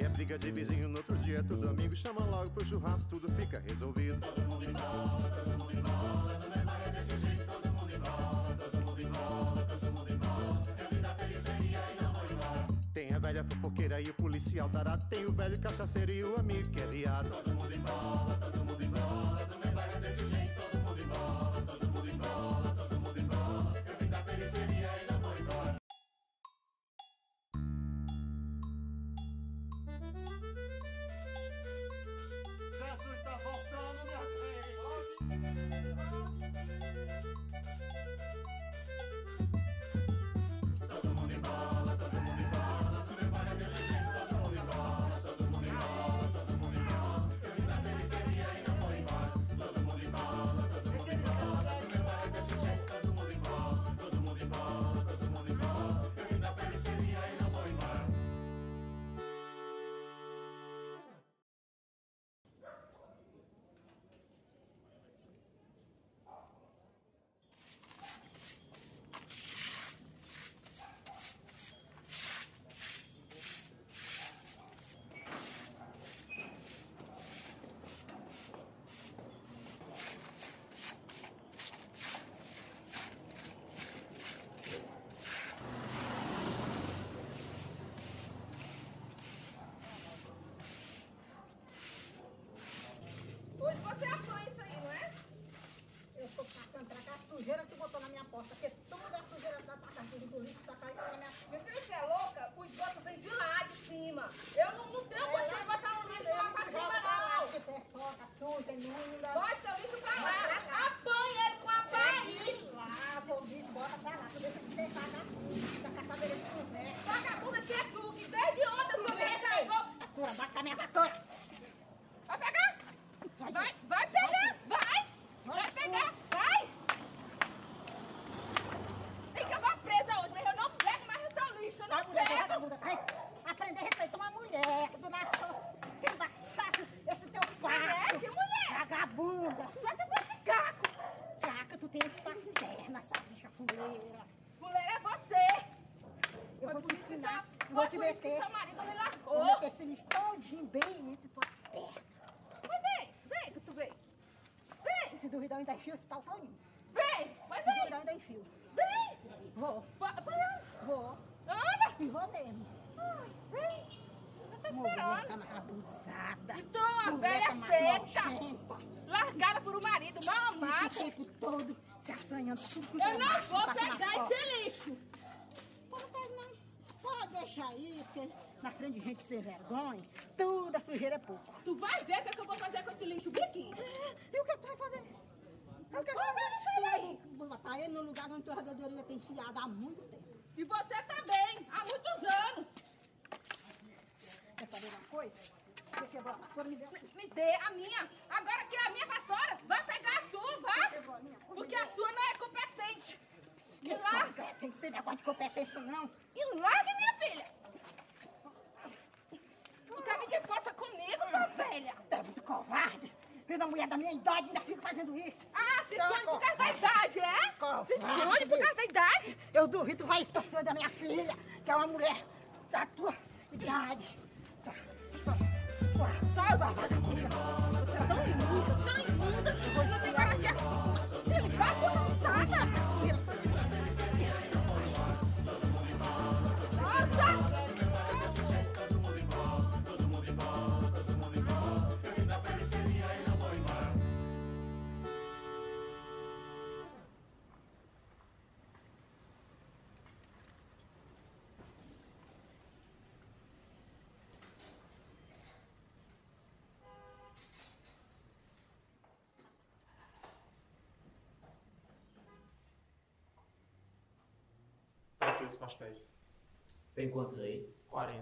é briga de vizinho, no outro dia é tudo amigo. Chama logo pro churrasco, tudo fica resolvido. Todo mundo embora, todo mundo embora. No menor é desse jeito, todo mundo embora. Todo mundo embora, todo mundo embora. Eu vim da periferia e não vou embora. Tem a velha fofoqueira e o policial tarado. Tem o velho cachaceiro e o amigo que é viado. Todo mundo embora, todo mundo embora. No menor é desse jeito, todo mundo embora. Todo mundo embora, todo mundo embora. Eu vim da periferia e não vou embora. Jesus está voltando, minha gente! Todo mundo embora, todo mundo embora. Tu me para desse jeito, todo mundo embora. Todo mundo embora, todo mundo embora. Eu vim da periferia e não vou embora. Todo mundo embora, todo mundo embora. Tu me para desse jeito, todo mundo embora. Todo mundo embora, todo mundo embora. Eu vim da periferia e não vou embora. Hoje você apanha isso aí, não é? Eu tô passando pra cá a sujeira que botou na minha porta, porque toda a sujeira da casa do lixo tá caindo na minha porta. Meu filho, você é louca? O esgoto vem de lá de cima. Eu não tenho condição de botar o lixo lá pra cima, não. Que pertoca, suja, imunda. Bota seu lixo pra lá. Apanha ele com a barriga. Lá, o bicho, bota pra lá. Tu deixa de ser vagabunda, caçadeira de conversa. Vagabunda que é tu, que desde ontem eu sou carregou. Vassoura, bate com a minha vassoura. Vai pegar? Vai pegar, vai pegar, vai! Tem que acabar presa hoje, mas eu não pego mais o teu lixo, eu Vai, não mulher, pego! vagabunda, vai. Aprender a respeitar uma mulher, que do baixaço, esse teu passo. Que mulher? Vagabunda. Só se fosse caco! Caca, tu tem que estar perna, essa bicha fuleira. Mulher é você! Eu vou te ensinar, Foi vou te por isso que meter. seu marido me Vou largou! meter esse lixo todinho bem entre tuas pernas. Mas vem que tu vem! Vem, Se duvidar, eu ainda enfio esse pau todinho. vem, mas Se vem! duvidar, eu ainda enfio. Vem! Vou, Anda! vou. E vou mesmo. Ai, vem! Eu tô Mulher esperando! tá mais abusada. Então, a Mulher velha tá mais seca! nojenta. Largada por um marido, mal Fica o amado! tempo todo se assanhando. Tudo que Eu não macho, vou passa na pegar porta. esse lixo! Pô, não pega não. Pode deixar aí, porque na frente de gente sem vergonha, toda sujeira é pouco. Tu vai ver o que, é que eu vou fazer com esse lixo aqui. E o que tu vai fazer? O que Vai deixar ele aí. Vou botar ele no lugar onde tua rodadoria tem enfiado há muito tempo. E você também, há muitos anos. Quer saber uma coisa? Você quebrou a vassoura, me deu. Me dê a minha. Agora que é a minha vassoura, vai pegar a sua, vá. Quebrou a minha. Porque a sua não é competente. Que E larga. tem que ter negócio de competência, não. E larga, minha filha. Não quer medir força comigo, sua velha. É muito covarde. Vendo a mulher da minha idade ainda fica fazendo isso. Ah, se Então, esconde por causa da idade, é? Covarde. Se esconde por causa da idade? Eu duvido, tu vai esquecer da minha filha, que é uma mulher da tua idade. Só vagabunda. Você é tão imunda, você não tem cara de arruma. Ele vai por lançada. Nossa! Dois pastéis. Tem quantos aí? 40.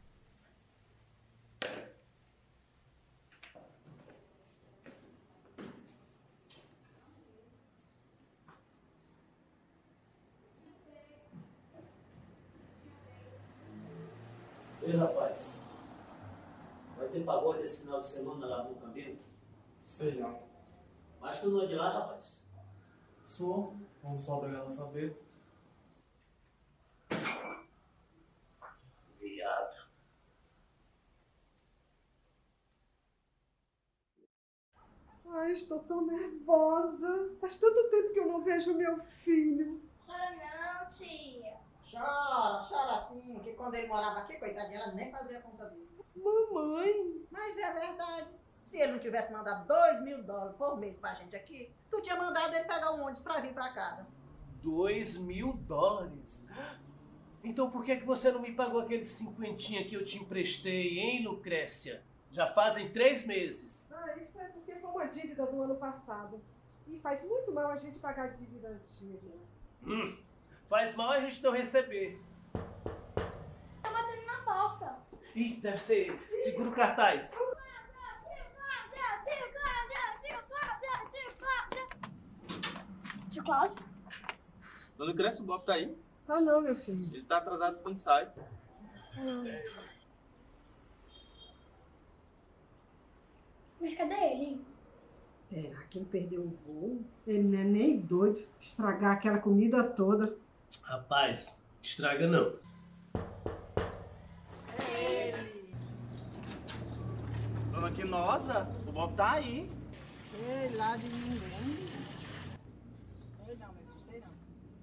Ei, rapaz. Vai ter pagode esse final de semana lá no Camilo? Sei não. Mas tu não é de lá, rapaz? Sou, vamos só obrigado a saber. Viado. Ai, estou tão nervosa. Faz tanto tempo que eu não vejo meu filho. Chora não, tia. Chora sim, que quando ele morava aqui, coitadinha, ela nem fazia conta dele. Mamãe. Mas é verdade. Se ele não tivesse mandado $2.000 por mês pra gente aqui, tu tinha mandado ele pegar um ônibus pra vir pra casa. $2.000? Então por que você não me pagou aqueles 50 que eu te emprestei, hein, Lucrécia? Já fazem 3 meses. Ah, isso é porque foi uma dívida do ano passado. E faz muito mal a gente pagar dívida antiga. Faz mal a gente não receber. Tá batendo na porta. Ih, deve ser ele. Segura o cartaz. Tio Cláudio? Dona Lucrécia, o Bob tá aí? Ah, não, meu filho. Ele tá atrasado pro ensaio. Mas cadê ele, hein? Será que ele perdeu o voo? Ele não é nem doido estragar aquela comida toda. Rapaz, estraga não. Dona Quinosa, o Bob tá aí. Sei lá de ninguém. Sei não, meu filho, sei não.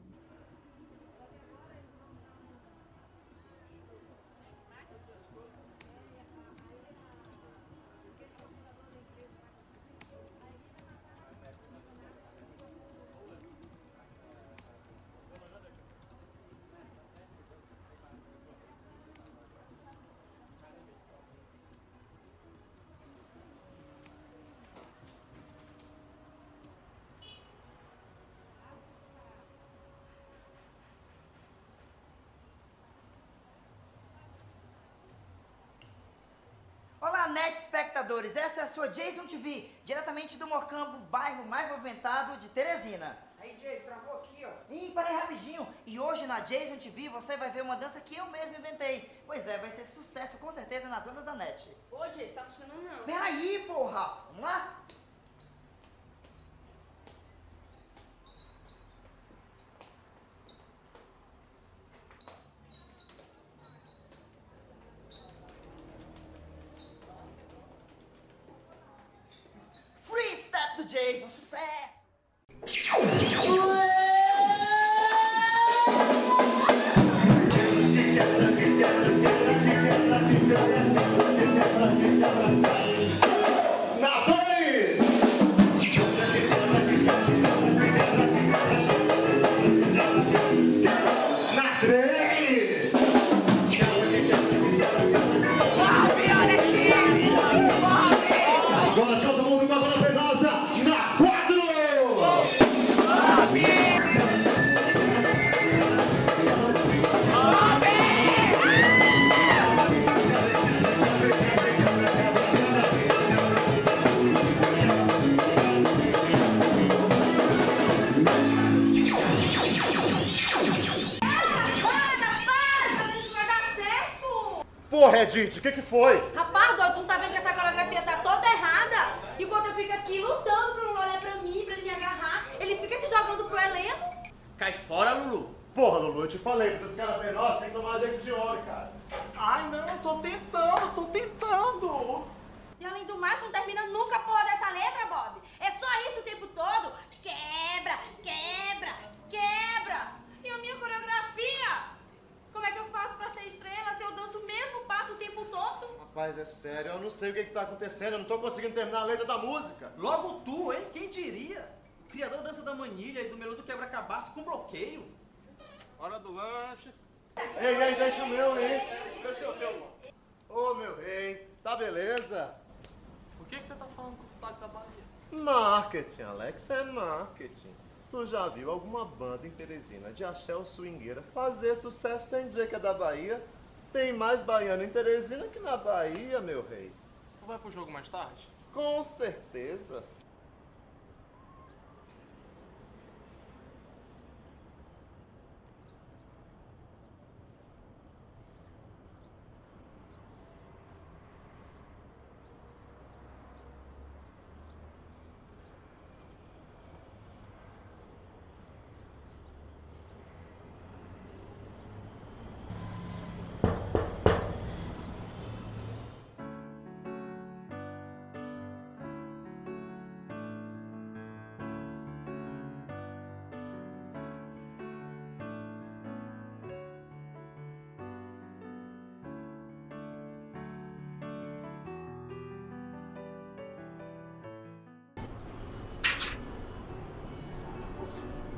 Olá, net espectadores, essa é a sua Jason TV, diretamente do Mocambo, bairro mais movimentado de Teresina. Aí, Jason, travou aqui, ó. Ih, parei rapidinho, e hoje na Jason TV você vai ver uma dança que eu mesmo inventei. Pois é, vai ser sucesso com certeza nas ondas da net. Ô, Jason, tá funcionando não. Peraí, porra, vamos lá? Free Step do Jason, sucesso! Na 2! Na 3! Agora todo mundo com a bola penosa na 4! Porra, Edith, o que foi? Rapaz, doido, tu não tá vendo que essa coreografia tá toda errada? Enquanto eu fico aqui lutando pra não olhar pra mim, pra ele me agarrar, ele fica se jogando pro elenco. Cai fora, Lulu. Porra, Lulu, eu te falei, pra tu ficar na penosa tem que tomar jeito de homem, cara. Ai, não, eu tô tentando. E além do mais, não termina nunca a porra dessa letra, Bob. É só isso o tempo todo. Quebra, quebra, quebra. E a minha coreografia? Como é que eu faço pra ser estrela se eu danço o mesmo passo o tempo todo? Rapaz, é sério, eu não sei o que tá acontecendo, eu não tô conseguindo terminar a letra da música. Logo tu, hein? Quem diria? O criador da dança da manilha e do melô do quebra-cabaço com bloqueio. Hora do lanche. Ei, deixa o meu, hein? Deixa o teu. Ô, meu rei, tá beleza? Por que você tá falando com o sotaque da Bahia? Marketing, Alex, é marketing. Tu já viu alguma banda em Teresina de axé ou swingueira fazer sucesso sem dizer que é da Bahia? Tem mais baiano em Teresina que na Bahia, meu rei. Tu vai pro jogo mais tarde? Com certeza.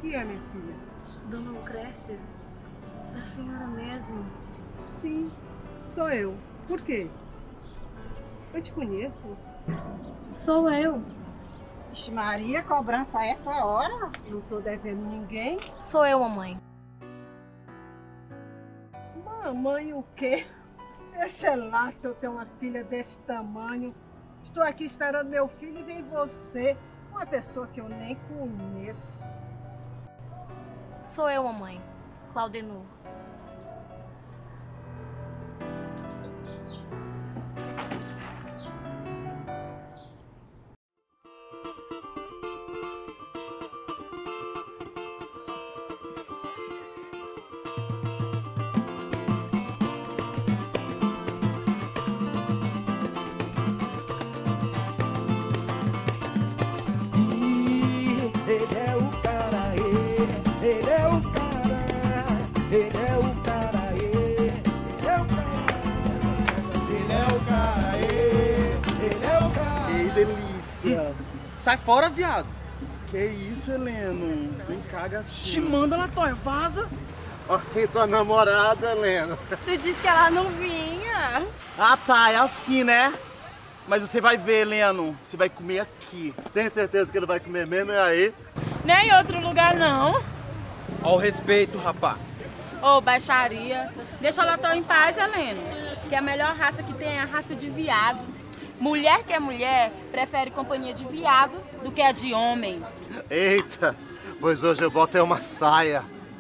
que é, minha filha? Dona Lucrécia? É a senhora mesmo? Sim, sou eu. Por quê? Eu te conheço. Sou eu. Vixe Maria, cobrança a essa hora? Não tô devendo ninguém. Sou eu, mamãe. Mamãe o quê? Sei lá se eu tenho uma filha desse tamanho. Estou aqui esperando meu filho e vem você, uma pessoa que eu nem conheço. Sou eu, mamãe. Claudenor. Ele é o cara, ele é o cara, ele é o cara, ele é o cara, ele é o cara, ele é o cara. Que delícia! Sai fora, viado! Que isso, Heleno? Vem cá, gatinho. Te manda, Latoya, vaza! Olha tua namorada, Helena. Tu disse que ela não vinha. Ah tá, é assim, né? Mas você vai ver, Heleno, você vai comer aqui. Tem certeza que ele vai comer mesmo? É aí? Nem em outro lugar, não. Ao respeito, rapá. Ô, baixaria. Deixa a Latoya em paz, Heleno. Que a melhor raça que tem é a raça de viado. Mulher que é mulher prefere companhia de viado do que a de homem. Eita, pois hoje eu boto é uma saia.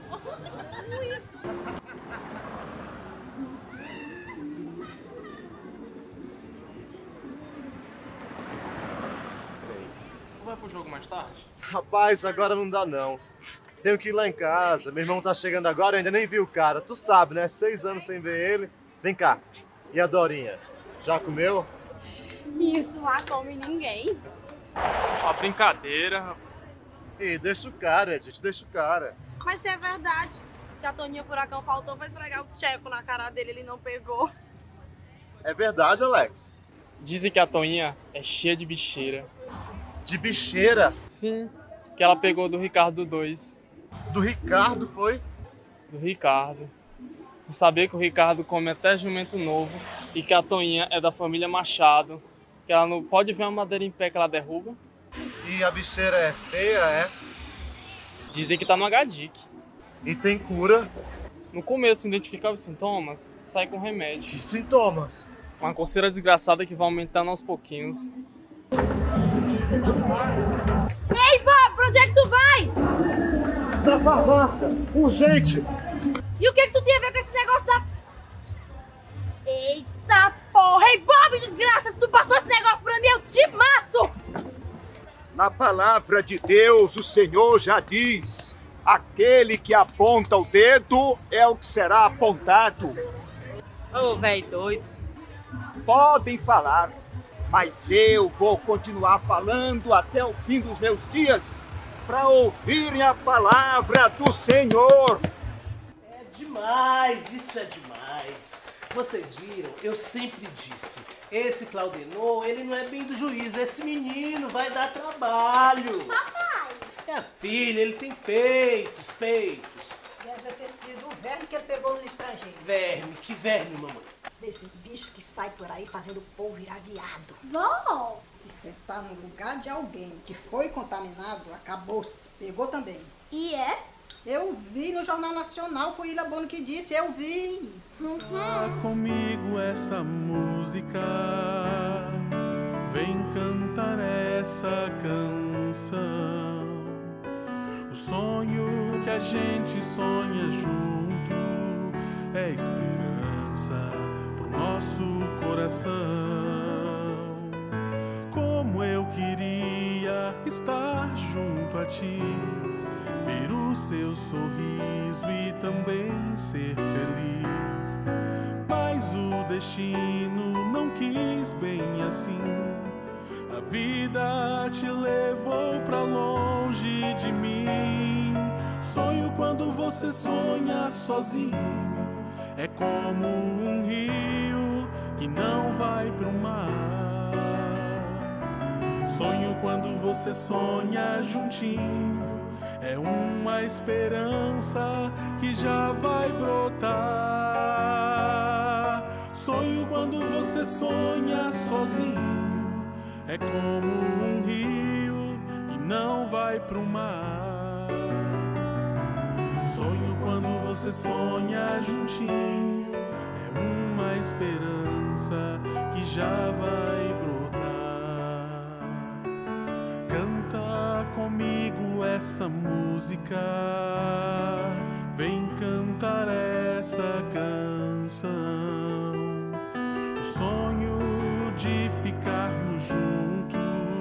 Tu vai pro jogo mais tarde? Rapaz, agora não dá não. Tenho que ir lá em casa. Meu irmão tá chegando agora, eu ainda nem vi o cara. Tu sabe, né? 6 anos sem ver ele. Vem cá. E a Dorinha? Já comeu? Isso lá come ninguém. Uma brincadeira, rapaz. Ih, deixa o cara, gente, deixa o cara. Mas se é verdade. Se a Toninha Furacão faltou, vai esfregar o tcheco na cara dele, ele não pegou. É verdade, Alex? Dizem que a Toinha é cheia de bicheira. De bicheira? Sim, que ela pegou do Ricardo 2. Do Ricardo, foi? Do Ricardo. Tu sabia que o Ricardo come até jumento novo e que a Toinha é da família Machado, que ela não pode ver uma madeira em pé que ela derruba? E a bicheira é feia, é? Dizem que tá no HDIC. E tem cura? No começo, identificar os sintomas, sai com remédio. Que sintomas? Uma coceira desgraçada que vai aumentando aos pouquinhos. Ei, Bob, pra onde é que tu vai? Pra farmácia, urgente! E o que tu tem a ver com esse negócio da... Eita porra! Ei, Bob, desgraça! Se tu passou esse negócio pra mim, eu te mato! Na palavra de Deus, o Senhor já diz: aquele que aponta o dedo é o que será apontado. Ô, velho doido. Podem falar, mas eu vou continuar falando até o fim dos meus dias para ouvirem a palavra do Senhor. É demais, isso é demais. Vocês viram? Eu sempre disse, esse Claudenor, ele não é bem do juízo, esse menino vai dar trabalho. Papai! É, filha, ele tem peitos. Deve ter sido o verme que ele pegou no estrangeiro. Verme, que verme, mamãe? Desses bichos que saem por aí fazendo o povo virar viado. Vó! Se você tá no lugar de alguém que foi contaminado, acabou-se. Pegou também. E é? Eu vi no Jornal Nacional, foi Ilha Bono que disse, eu vi. Comigo essa música, vem cantar essa canção. O sonho que a gente sonha junto é esperança pro nosso coração. Como eu queria estar junto a ti, ver o seu sorriso e também ser feliz. Mas o destino não quis bem assim. A vida te levou pra longe de mim. Sonho quando você sonha sozinho, é como um rio que não vai pro mar. Sonho quando você sonha juntinho, é uma esperança que já vai brotar. Sonho quando você sonha sozinho, é como um rio que não vai pro mar. Sonho quando você sonha juntinho, é uma esperança que já vai brotar. Canta comigo essa música, vem cantar essa canção. O sonho de ficarmos juntos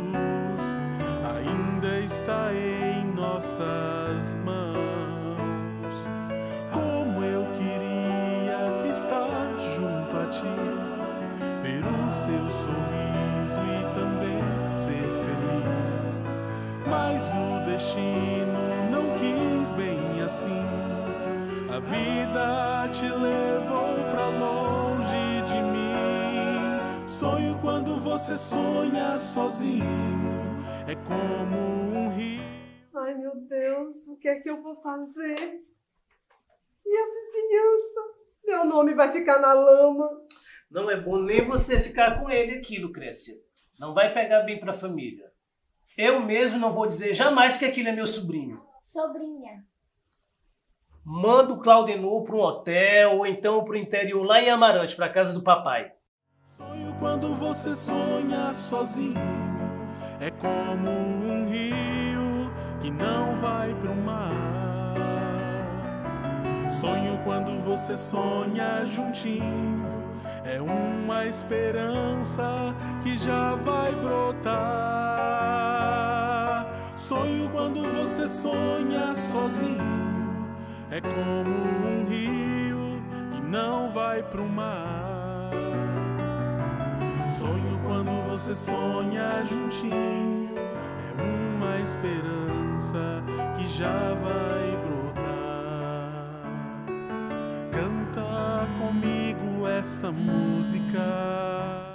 ainda está em nossas mãos. Como eu queria estar junto a ti, ver o seu sorriso e também ser feliz. Mas o destino não quis bem assim. A vida te levou pra longe de mim. Sonho quando você sonha sozinho, é como um rio. Ai, meu Deus, o que é que eu vou fazer? E a vizinhança? Meu nome vai ficar na lama. Não é bom nem você ficar com ele aqui, Lucrécia. Não vai pegar bem pra família. Eu mesmo não vou dizer jamais que aquele é meu sobrinho. Sobrinha. Manda o Claudenor para um hotel ou então para o interior lá em Amarante, para casa do papai. Sonho quando você sonha sozinho, é como um rio que não vai pro mar. Sonho quando você sonha juntinho, é uma esperança que já vai brotar. Sonho quando você sonha sozinho, é como um rio que não vai pro mar. Sonho quando você sonha juntinho, é uma esperança que já vai brotar. Canta comigo essa música.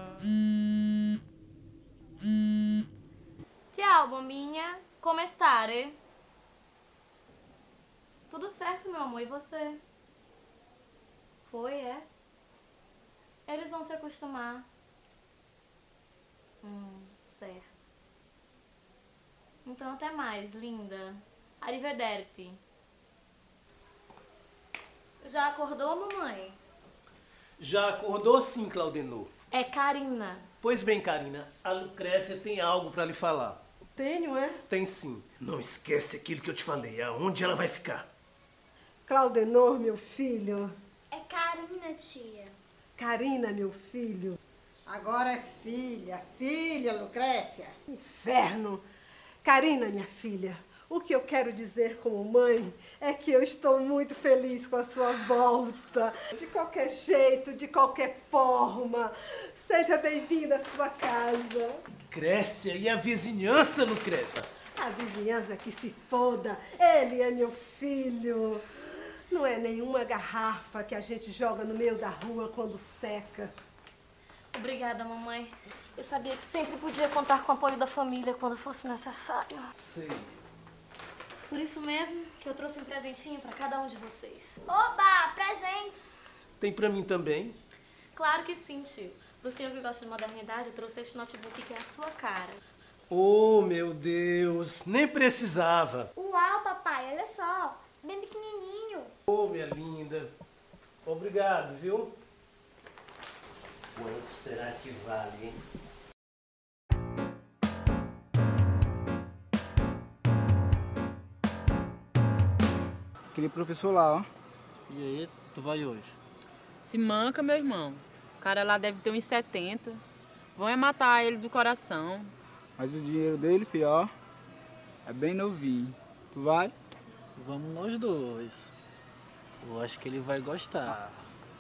Ciao, bombinha. Come stare? Tudo certo, meu amor. E você? Foi, é? Eles vão se acostumar. Certo. Então até mais, linda. Arrivederci. Já acordou, mamãe? Já acordou sim, Claudenor. É Karina. Pois bem, Karina, a Lucrécia tem algo para lhe falar. Tenho, é? Tem sim. Não esquece aquilo que eu te falei. Aonde ela vai ficar? Claudenor, meu filho. É Karina, tia. Karina, meu filho. Agora é filha, filha, Lucrécia. Inferno. Karina, minha filha, o que eu quero dizer como mãe é que eu estou muito feliz com a sua volta. De qualquer jeito, de qualquer forma. Seja bem-vinda à sua casa. Lucrécia, e a vizinhança, Lucrécia? A vizinhança que se foda. Ele é meu filho. Não é nenhuma garrafa que a gente joga no meio da rua quando seca. Obrigada, mamãe. Eu sabia que sempre podia contar com o apoio da família quando fosse necessário. Sim. Por isso mesmo que eu trouxe um presentinho pra cada um de vocês. Oba, presentes! Tem pra mim também? Claro que sim, tio. Pro senhor que gosta de modernidade, eu trouxe este notebook que é a sua cara. Oh, meu Deus, nem precisava. Uau, papai, olha só. Bem pequenininho. Oh, minha linda. Obrigado, viu? Quanto será que vale, hein? Aquele professor lá, ó. E aí, tu vai hoje? Se manca, meu irmão. O cara lá deve ter uns 70. Vão é matar ele do coração. Mas o dinheiro dele, filho, ó, é bem novinho. Tu vai? Vamos nós dois. Eu acho que ele vai gostar.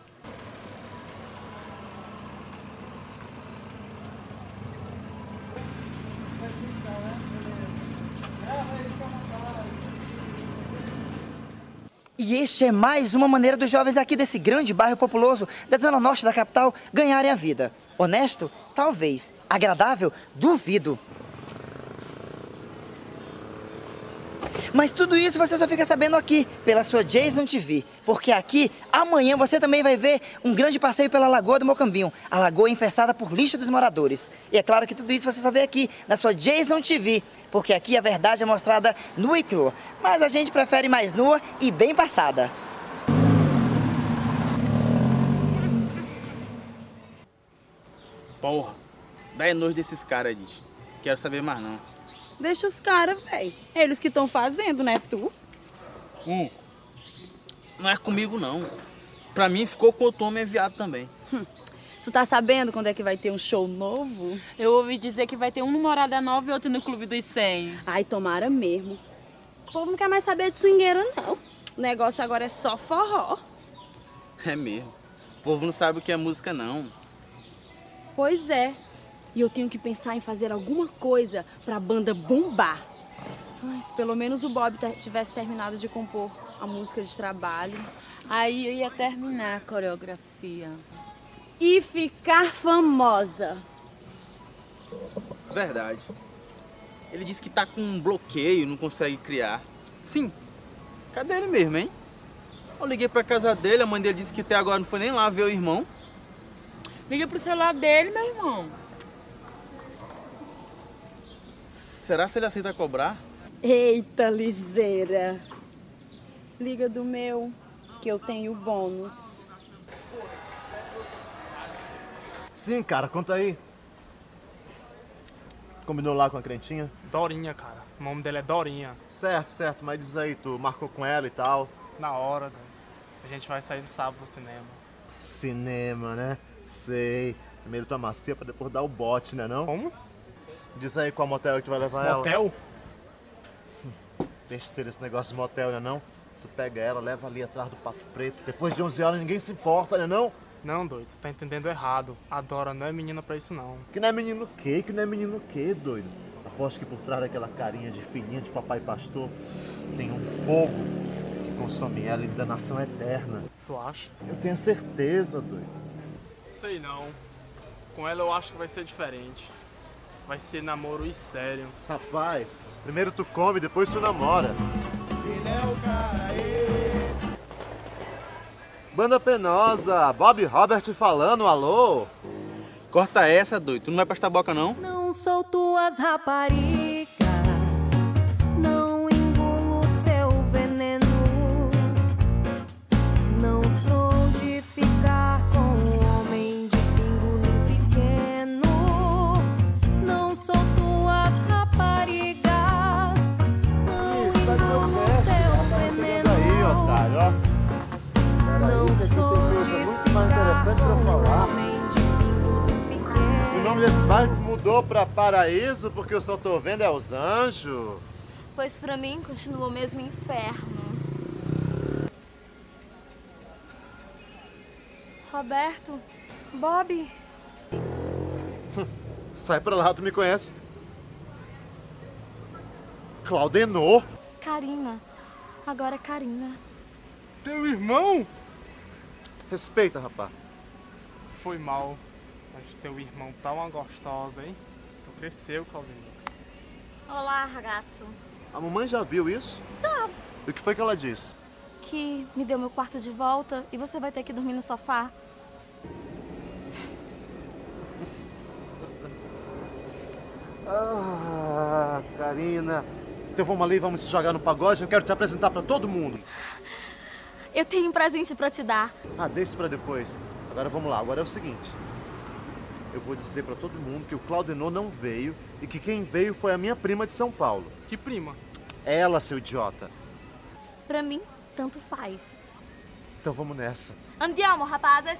E este é mais uma maneira dos jovens aqui desse grande bairro populoso da zona norte da capital ganharem a vida. Honesto? Talvez. Agradável? Duvido. Mas tudo isso você só fica sabendo aqui, pela sua Jason TV. Porque aqui, amanhã, você também vai ver um grande passeio pela Lagoa do Mocambinho. A lagoa infestada por lixo dos moradores. E é claro que tudo isso você só vê aqui, na sua Jason TV. Porque aqui a verdade é mostrada nua e crua. Mas a gente prefere mais nua e bem passada. Porra, dá nojo desses caras, bicho. Quero saber mais não. Deixa os caras, véi. Eles que estão fazendo, né, tu? Não é comigo, não. Pra mim, ficou com o Tom e é viado também. Tu tá sabendo quando é que vai ter um show novo? Eu ouvi dizer que vai ter um no Morada Nova e outro no Clube dos 100. Ai, tomara mesmo. O povo não quer mais saber de swingueira, não. O negócio agora é só forró. É mesmo. O povo não sabe o que é música, não. Pois é. E eu tenho que pensar em fazer alguma coisa pra banda bombar. Ai, se pelo menos o Bob tivesse terminado de compor a música de trabalho. Aí eu ia terminar a coreografia. E ficar famosa. Verdade. Ele disse que tá com um bloqueio, não consegue criar. Sim. Cadê ele mesmo, hein? Eu liguei pra casa dele, a mãe dele disse que até agora não foi nem lá ver o irmão. Liga pro celular dele, meu irmão. Será se ele aceita cobrar? Eita, liseira. Liga do meu, que eu tenho bônus. Sim, cara, conta aí. Combinou lá com a crentinha? Dorinha, cara. O nome dela é Dorinha. Certo, mas diz aí, tu marcou com ela e tal? Na hora, a gente vai sair de sábado no cinema. Cinema, né? Sei. Primeiro tu amacia pra depois dar o bote, né não? Como? Diz aí qual motel é que tu vai levar ela. Motel? Besteira esse negócio de motel, né não? Tu pega ela, leva ali atrás do Pato Preto. Depois de 11 horas ninguém se importa, né não? Não, doido. Tu tá entendendo errado. A Dora não é menina pra isso, não. Que não é menino o quê? Que não é menino o quê, doido? Aposto que por trás daquela carinha de fininha de papai pastor tem um fogo que consome ela em danação eterna. Tu acha? Eu tenho certeza, doido. Sei não. Com ela eu acho que vai ser diferente. Vai ser namoro e sério. Rapaz, primeiro tu come, depois tu namora. Banda Penosa, Bob Robert falando, alô? Corta essa, doido. Tu não vai prestar boca, não? Não sou tuas raparigas, não engulo teu veneno. Não sou de ficar com um homem de pingolim pequeno. Não sou tuas raparigas, não engulo teu veneno. Aí, otário, ó. Não sou de muito mais interessante pra falar. O nome desse bairro mudou pra Paraíso porque eu só tô vendo é os anjos. Pois pra mim continua o mesmo inferno. Roberto, Bob. Sai pra lá, tu me conhece. Claudenor. Karina. Agora é Karina. Teu irmão? Respeita, rapaz. Foi mal. Mas teu irmão tá uma gostosa, hein? Tu cresceu, Claudinho. Olá, ragazzo. A mamãe já viu isso? Já. E o que foi que ela disse? Que me deu meu quarto de volta e você vai ter que dormir no sofá. Ah, Karina. Então vamos ali, vamos se jogar no pagode. Eu quero te apresentar pra todo mundo. Eu tenho um presente pra te dar. Ah, deixa pra depois. Agora vamos lá. Agora é o seguinte. Eu vou dizer pra todo mundo que o Claudenor não veio e que quem veio foi a minha prima de São Paulo. Que prima? Ela, seu idiota. Pra mim, tanto faz. Então vamos nessa. Andiamo, rapazes.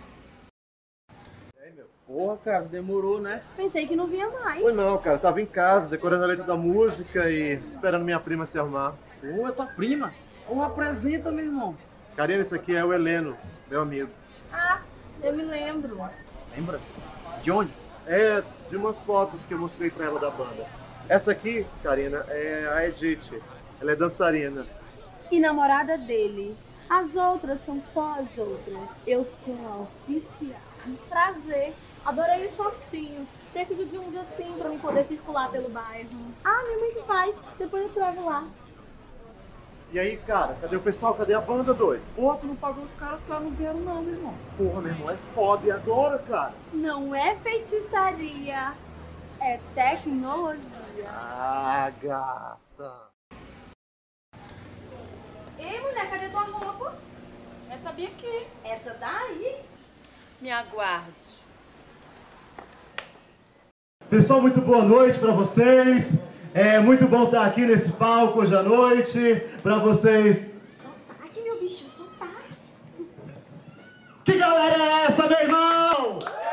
Porra, cara, demorou, né? Pensei que não vinha mais. Foi não, cara. Tava em casa, decorando a letra da música e esperando minha prima se arrumar. Pô, é tua prima? Ou apresenta, meu irmão. Karina, esse aqui é o Heleno, meu amigo. Ah, eu me lembro. Lembra? De onde? É, de umas fotos que eu mostrei pra ela da banda. Essa aqui, Karina, é a Edith. Ela é dançarina. E namorada dele. As outras são só as outras. Eu sou a oficial. Prazer. Adorei o shortinho. Preciso de um dia assim pra me poder circular pelo bairro. Ah, minha mãe que faz. Depois eu te levo lá. E aí, cara, cadê o pessoal? Cadê a banda, doido? Porra, tu não pagou os caras não vieram não, meu irmão. Porra, meu irmão, é foda. E agora, cara? Não é feitiçaria, é tecnologia. Ah, gata. Ei, mulher, cadê tua roupa? Essa bem aqui. Essa daí? Me aguarde. Pessoal, muito boa noite pra vocês. É muito bom estar aqui nesse palco hoje à noite. Pra vocês. Sotaque, meu bichinho, sotaque. Que galera é essa, meu irmão?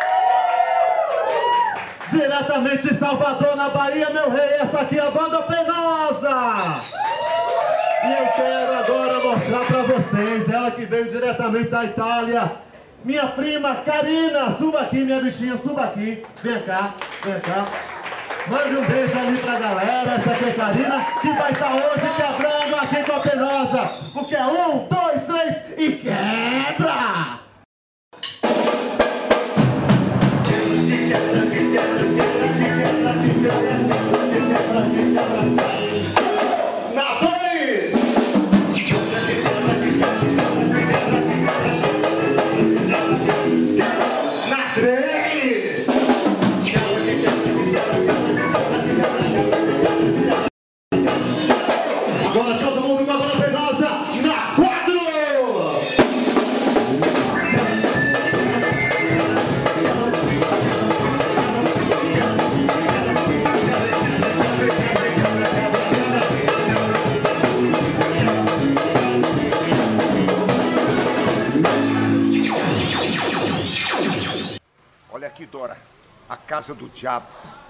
Diretamente de Salvador, na Bahia, meu rei. Essa aqui é a Banda Penosa. E eu quero agora mostrar pra vocês, ela que veio diretamente da Itália, minha prima Karina. Suba aqui, minha bichinha, suba aqui. Vem cá, vem cá. Mande um beijo ali pra galera. Essa aqui é a Karina, que vai estar hoje quebrando aqui com a Penosa. Porque é 1, 2, 3 e quebra! Na 2! Na 3! Agora todo mundo com a Banda Penosa na 4! Olha aqui, Dora, a casa do diabo.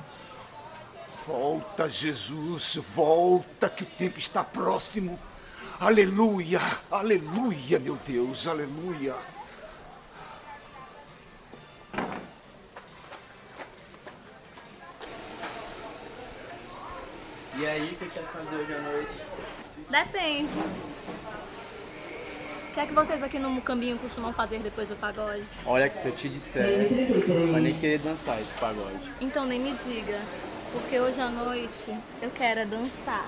Volta, Jesus, volta, que o tempo está próximo. Aleluia, aleluia, meu Deus, aleluia. E aí, o que quer fazer hoje à noite? Depende. O que é que vocês aqui no Mucambinho costumam fazer depois do pagode? Olha que se eu te disser, vai nem querer dançar esse pagode. Então nem me diga, porque hoje à noite eu quero é dançar.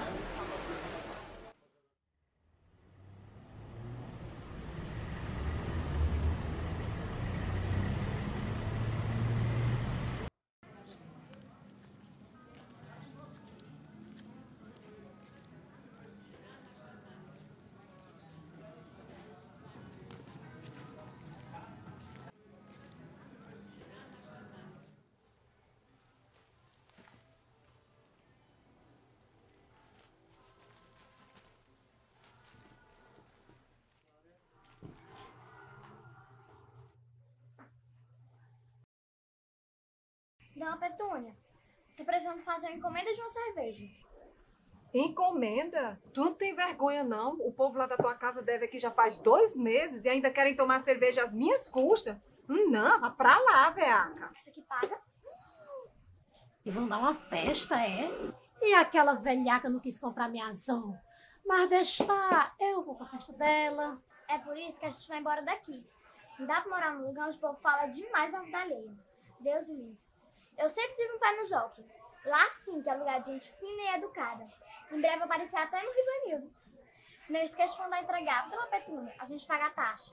Dona Petúnia, tô precisando fazer uma encomenda de uma cerveja. Encomenda? Tu não tem vergonha, não? O povo lá da tua casa deve aqui já faz 2 meses e ainda querem tomar cerveja às minhas custas? Não, vá pra lá, veaca. Isso aqui paga? E vão dar uma festa, é? E aquela velhaca não quis comprar minha azul. Mas deixa estar, eu vou pra festa dela. É por isso que a gente vai embora daqui. Não dá pra morar num lugar onde o povo fala demais da vida alheia. Deus me livre. Eu sempre tive um pé no jockey. Lá sim, que é lugar de gente fina e educada. Em breve aparecer até no Rivanildo. Não esqueça de mandar entregar. Dona Petúnia, a gente paga a taxa.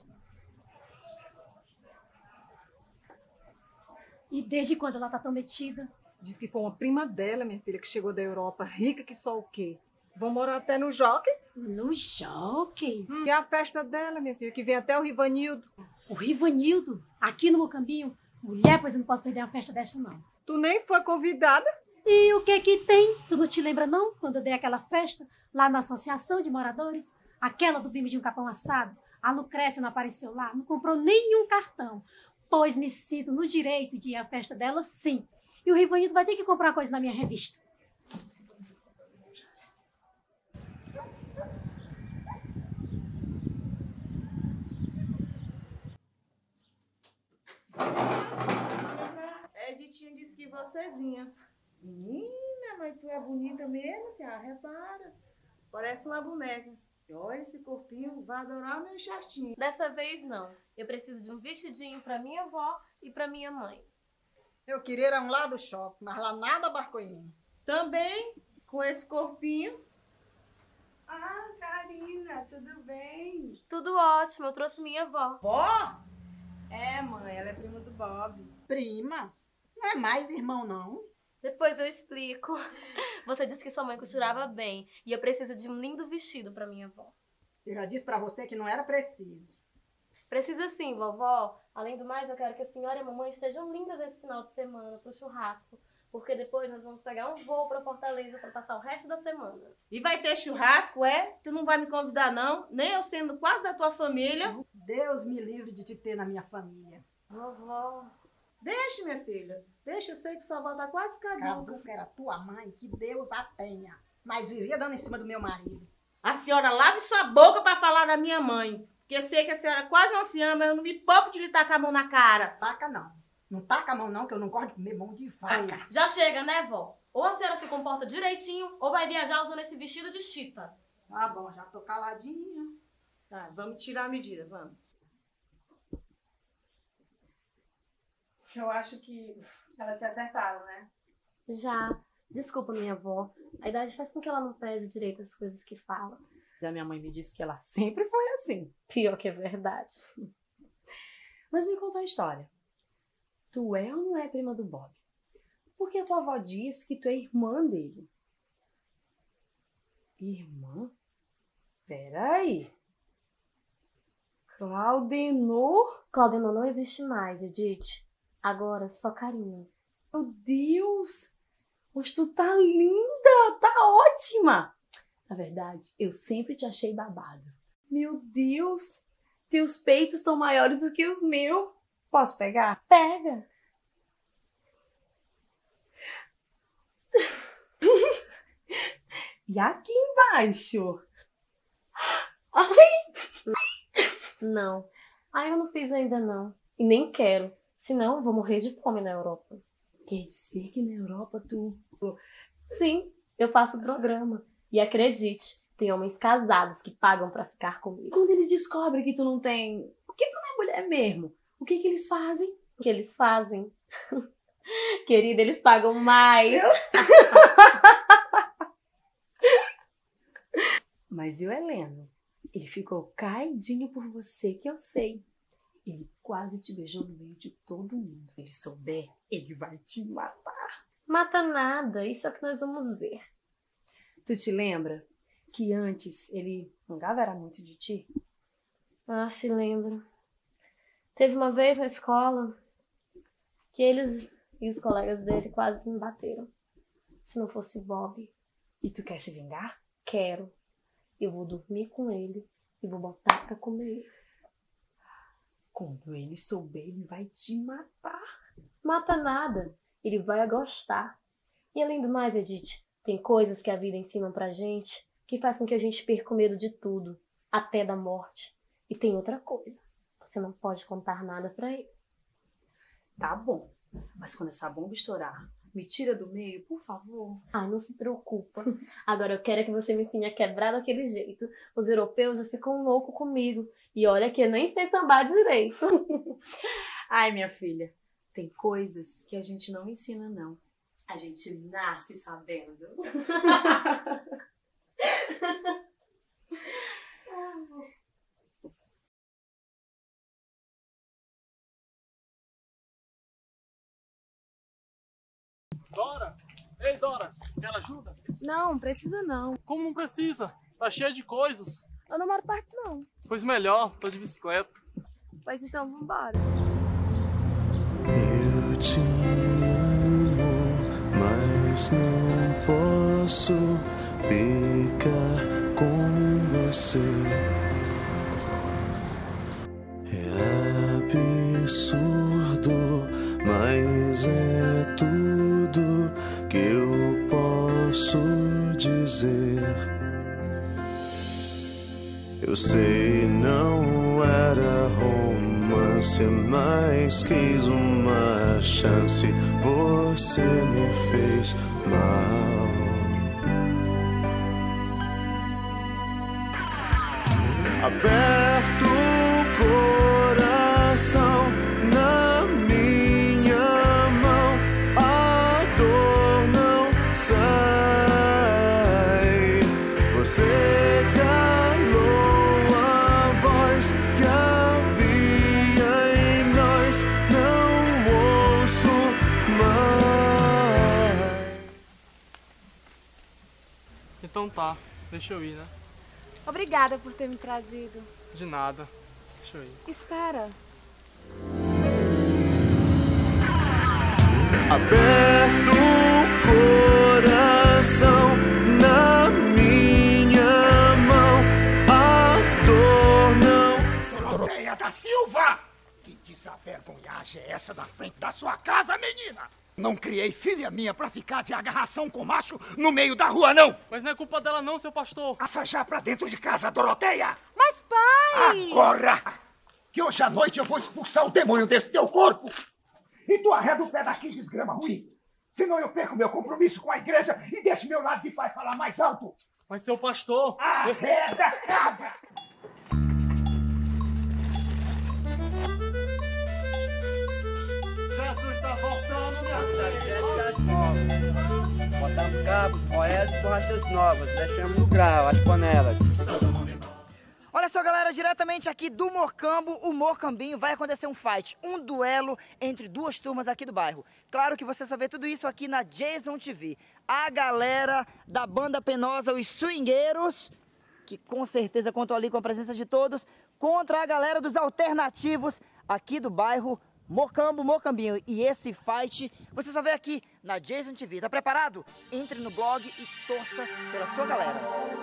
E desde quando ela tá tão metida? Diz que foi uma prima dela, minha filha, que chegou da Europa, rica que só o quê? Vão morar até no Jockey? No Jockey? E a festa dela, minha filha, que vem até o Rivanildo. O Rivanildo? Aqui no Mucambinho? Mulher, pois eu não posso perder uma festa desta, não. Tu nem foi convidada? E o que que tem? Tu não te lembra, não? Quando eu dei aquela festa lá na Associação de Moradores? Aquela do bimbo de um capão assado? A Lucrécia não apareceu lá? Não comprou nenhum cartão. Pois me sinto no direito de ir à festa dela, sim. E o Rivanildo vai ter que comprar coisa na minha revista. Editinha disse que vocêzinha. Menina, mas tu é bonita mesmo, se repara. Parece uma boneca. E olha esse corpinho, vai adorar o meu shortinho. Dessa vez não. Eu preciso de um vestidinho pra minha avó e pra minha mãe. Eu queria ir a um lado do shopping, mas lá nada barcoinho. Também, com esse corpinho, Ah, Karina, tudo bem? Tudo ótimo, eu trouxe minha avó. Vó? É, mãe, ela é prima do Bob. Prima? Não é mais irmão, não? Depois eu explico. Você disse que sua mãe costurava bem e eu preciso de um lindo vestido pra minha avó. Eu já disse pra você que não era preciso. Precisa sim, vovó. Além do mais, eu quero que a senhora e a mamãe estejam lindas esse final de semana pro churrasco. Porque depois nós vamos pegar um voo pra Fortaleza pra passar o resto da semana. E vai ter churrasco, é? Tu não vai me convidar, não? Nem eu sendo quase da tua família. Deus me livre de te ter na minha família. Vovó. Deixa, minha filha. Deixa, eu sei que sua avó tá quase caduca. Caduca era tua mãe, que Deus a tenha. Mas vivia dando em cima do meu marido. A senhora lave sua boca pra falar da minha mãe. Porque eu sei que a senhora quase não se ama, eu não me poupo de lhe tacar a mão na cara. Taca não. Não taca a mão não, que eu não gosto de comer mão de faca. Já chega, né, vó? Ou a senhora se comporta direitinho, ou vai viajar usando esse vestido de chita. Tá bom, já tô caladinha. Tá, vamos tirar a medida, vamos. Eu acho que elas se acertaram, né? Já. Desculpa, minha avó. A idade faz com que ela não pese direito as coisas que fala. A minha mãe me disse que ela sempre foi assim. Pior que é verdade. Mas me conta a história. Tu é ou não é prima do Bob? Porque a tua avó disse que tu é irmã dele. Irmã? Peraí. Claudenor? Claudenor não existe mais, Edith. Agora só Karina. Meu Deus! Mas tu tá linda! Tá ótima! Na verdade, eu sempre te achei babado. Meu Deus! Teus peitos estão maiores do que os meus. Posso pegar? Pega! E aqui embaixo? Ai! Não. Eu não fiz ainda não. E nem quero. Senão eu vou morrer de fome na Europa. Quer dizer que na Europa tu... Sim, eu faço programa. E acredite, tem homens casados que pagam pra ficar comigo. Quando eles descobrem que tu não tem... Porque tu não é mulher mesmo. O que que eles fazem? O que eles fazem? Querida, eles pagam mais. Mas e o Heleno? Ele ficou caidinho por você, que eu sei. Ele quase te beijou no meio de todo mundo. Se ele souber, ele vai te matar. Mata nada, isso é o que nós vamos ver. Tu te lembra que antes ele não era muito de ti? Ah, se lembro. Teve uma vez na escola que eles e os colegas dele quase me bateram. Se não fosse Bob. E tu quer se vingar? Quero. Eu vou dormir com ele e vou botar pra comer. Quando ele souber, ele vai te matar. Mata nada. Ele vai gostar. E além do mais, Edith, tem coisas que a vida ensina pra gente que faz com que a gente perca o medo de tudo, até da morte. E tem outra coisa. Você não pode contar nada pra ele. Tá bom. Mas quando essa bomba estourar, me tira do meio, por favor. Ai, não se preocupa. Agora eu quero que você me ensine a quebrar daquele jeito. Os europeus já ficam loucos comigo. E olha que eu nem sei sambar direito. Ai, minha filha, tem coisas que a gente não ensina, não. A gente nasce sabendo. Dora! Ei, Dora! Quer ajuda? Não, precisa não. Como não precisa? Tá cheio de coisas. Eu não moro perto, não. Pois melhor, tô de bicicleta. Pois então, vambora. Eu te amo, mas não posso ficar com você. É absurdo, mas é tudo que eu posso dizer. Eu sei, não era romance, mas quis uma chance. Você me fez mal. Aberto o coração na minha mão, a dor não sai. Você mais, não ouço mais. Então tá, deixa eu ir, né? Obrigada por ter me trazido. De nada, deixa eu ir. Espera. Aperto o coração na minha mão, a dor não... Doroteia da Silva! Que desavergonhagem é essa na frente da sua casa, menina? Não criei filha minha pra ficar de agarração com macho no meio da rua, não! Mas não é culpa dela não, seu pastor. Passa já pra dentro de casa, Doroteia! Mas, pai! Agora! Que hoje à noite eu vou expulsar o demônio desse teu corpo! E tu arreda o pé daqui, desgrama ruim! Senão eu perco meu compromisso com a igreja e deixo meu lado de pai falar mais alto! Mas, seu pastor... Arreda, cabra! Jesus está voltando, minha Botamos cabos, moedas e borrachas novas. Deixamos no grau, as panelas. Olha só, galera, diretamente aqui do Mocambo, o Mocambinho, vai acontecer um fight, um duelo entre duas turmas aqui do bairro. Claro que você só vê tudo isso aqui na Jason TV. A galera da Banda Penosa, os swingueiros, que com certeza contam ali com a presença de todos, contra a galera dos alternativos aqui do bairro Mocambo, Mocambinho. E esse fight você só vê aqui na Jason TV. Tá preparado? Entre no blog e torça pela sua galera.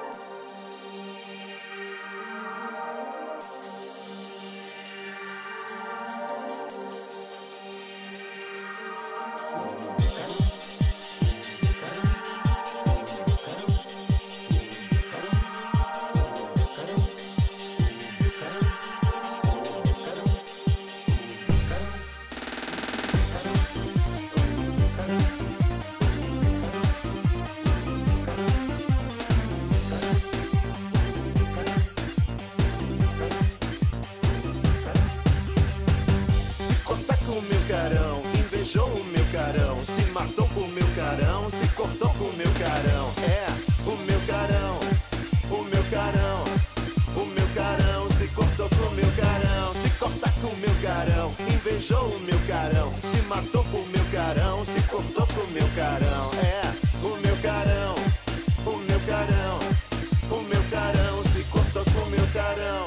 Invejou o meu carão, se matou com o meu carão, se cortou com o meu carão. É, o meu carão, o meu carão, o meu carão, se cortou com o meu carão, se cortar com o meu carão. Invejou o meu carão, se matou com o meu carão, se cortou com o meu carão. É, o meu carão, o meu carão, o meu carão, se cortou com o meu carão.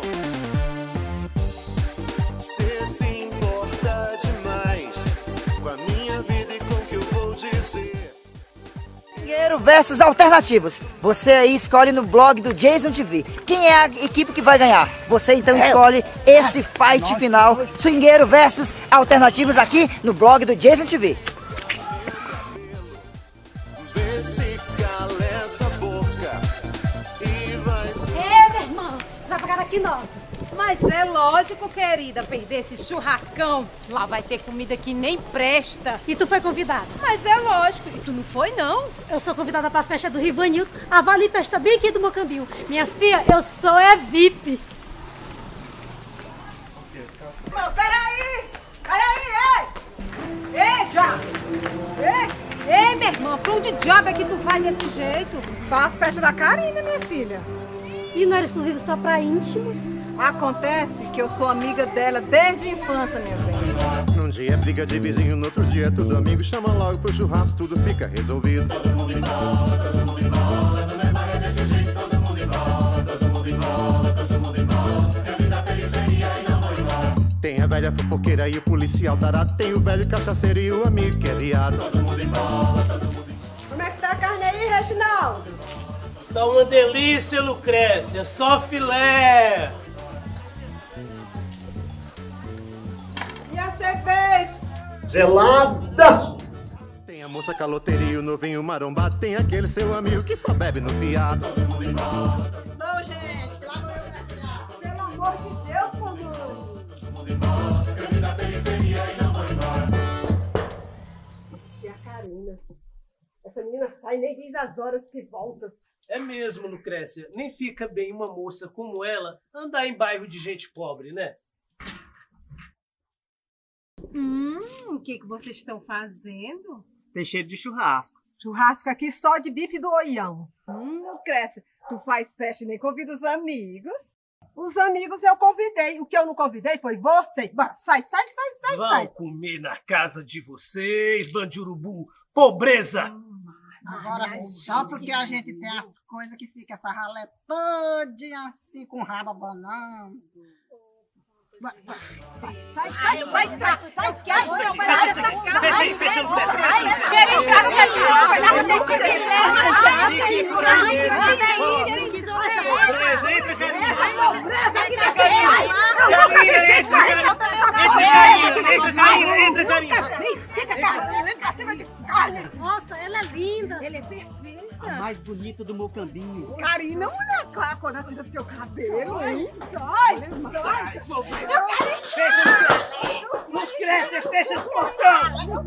Cê se importa demais com a minha vida e com o que eu vou dizer. Swingueiro versus alternativos. Você aí escolhe no blog do Jason TV. Quem é a equipe que vai ganhar? Você então escolhe esse fight final. Swingueiro versus alternativos aqui no blog do Jason TV. Vê se cala essa boca e vai ser... Ei, meu irmão, vai pagar daqui nossa. Mas é lógico, querida, perder esse churrascão. Lá vai ter comida que nem presta. E tu foi convidada? Mas é lógico. E tu não foi, não? Eu sou convidada pra festa do Rivanildo. A Vale Festa bem aqui do Mocambinho. Minha filha, eu sou VIP. Peraí! Peraí, ei! Ei, diabo! Ei, minha irmã, pra onde diabo é que tu vai desse jeito? Pra festa da Karina, minha filha. E não era exclusivo só pra íntimos? Acontece que eu sou amiga dela desde a infância, minha filha. Num dia é briga de vizinho, no outro dia é tudo amigo. Chama logo pro churrasco, tudo fica resolvido. Todo mundo embora, todo mundo embora. No meu bairro é desse jeito, todo mundo embora, todo mundo embora, todo mundo embora. Eu vim da periferia e não vou embora. Tem a velha fofoqueira e o policial tarado. Tem o velho cachaceiro e o amigo que é viado. Todo mundo embora, todo mundo embora. Como é que tá a carne aí, Reginaldo? Tá uma delícia, Lucrécia, só filé. E a cerveja? Gelada! Tem a moça caloteira e o novinho marombado. Tem aquele seu amigo que só bebe no fiado. Todo mundo embora. Não, gente, lá no eu nessa. Pelo amor de Deus, comum. Todo mundo embora. Eu vim da periferia e não vou embora. Se a Karina. Essa menina sai nem diz as horas que volta. É mesmo, Lucrécia. Nem fica bem uma moça como ela andar em bairro de gente pobre, né? O que vocês estão fazendo? Tem cheiro de churrasco. Churrasco aqui só de bife do Oião. Lucrécia, tu faz festa e nem convida os amigos. Os amigos eu convidei. O que eu não convidei foi você. Bora, sai. Vão comer na casa de vocês, bando de urubu. Pobreza! Agora, só porque a gente tem as coisas que fica essa ralé todinha assim, com rabo abanando. Sai. Nossa, ela é linda. Ele é perfeita. A mais bonita do Mocambinho. Karina, mulher, claro, quando do teu cabelo, hein? Sai. Não cresce, fecha esse portão!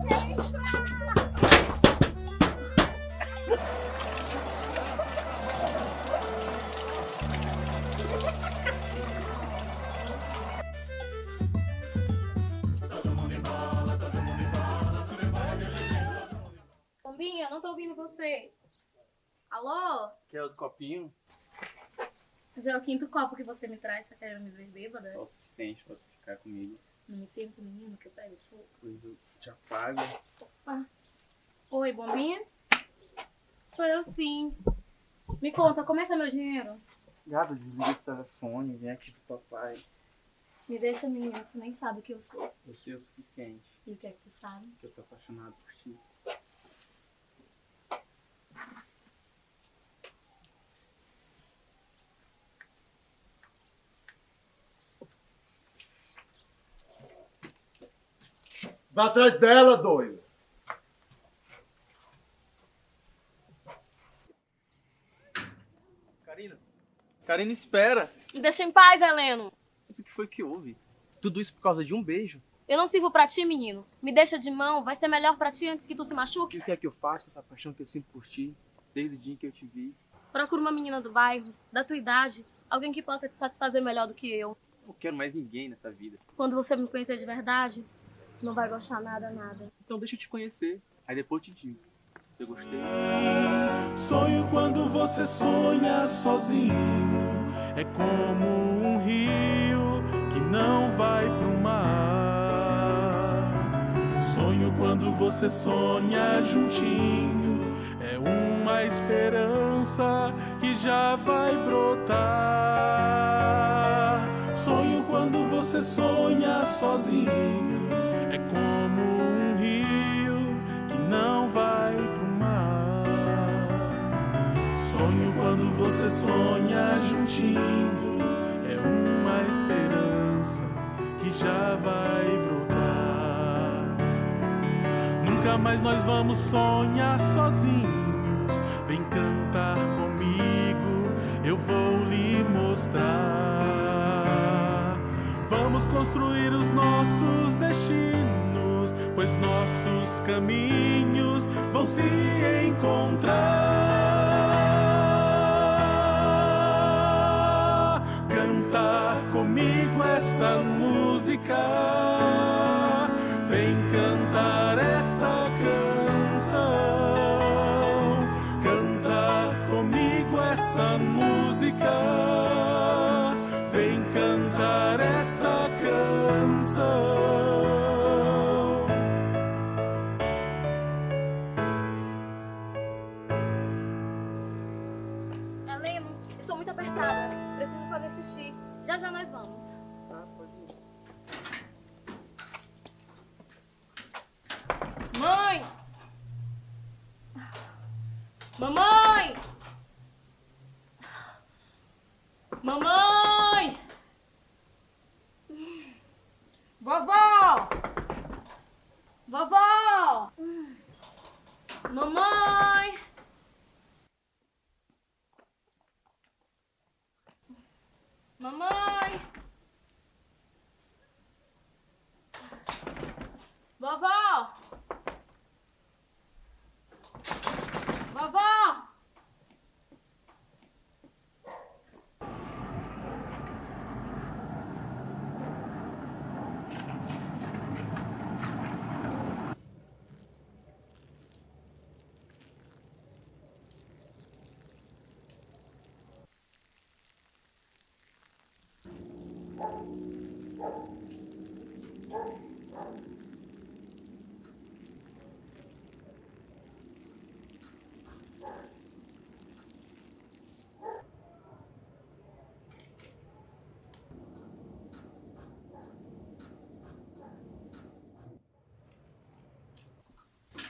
Pombinha, não tô ouvindo você. Alô? Quer outro copinho? Já é o 5º copo que você me traz, tá querendo me ver bêbada? Só o suficiente pra tu ficar comigo. Não me tempo, menino, que eu pego fogo. Pois eu te apago. Opa. Oi, Bombinha? Sou eu sim. Me conta, como é que é meu dinheiro? Gata, desliga esse telefone, vem aqui pro papai. Me deixa, menino, tu nem sabe o que eu sou. Eu sei o suficiente. E o que é que tu sabe? Que eu tô apaixonado por ti. Vá atrás dela, doido. Karina, espera. Me deixa em paz, Heleno. Mas o que foi que houve? Tudo isso por causa de um beijo? Eu não sirvo pra ti, menino. Me deixa de mão, vai ser melhor pra ti antes que tu se machuque. E o que é que eu faço com essa paixão que eu sinto por ti, desde o dia em que eu te vi? Procura uma menina do bairro, da tua idade, alguém que possa te satisfazer melhor do que eu. Não quero mais ninguém nessa vida. Quando você me conhecer de verdade, não vai gostar nada. Então deixa eu te conhecer, aí depois eu te digo se eu gostei. Sonho quando você sonha sozinho. É como um rio que não vai pro mar. Sonho quando você sonha juntinho. É uma esperança que já vai brotar. Sonho quando você sonha sozinho. É como um rio que não vai pro mar. Sonho quando você sonha juntinho. É uma esperança que já vai brotar. Nunca mais nós vamos sonhar sozinhos. Vem cantar comigo, eu vou lhe mostrar. Vamos construir os nossos destinos, pois nossos caminhos vão se encontrar. Cantar comigo essa música, vem cantar essa canção. Cantar comigo essa música, vem cantar essa canção. Heleno, estou muito apertada. Preciso fazer xixi. Já já nós vamos. Tá, pode ir. Mãe! Mamãe! Mamãe! Vovó! Vovó! Mamãe! Mamãe! Vovó! Vovó!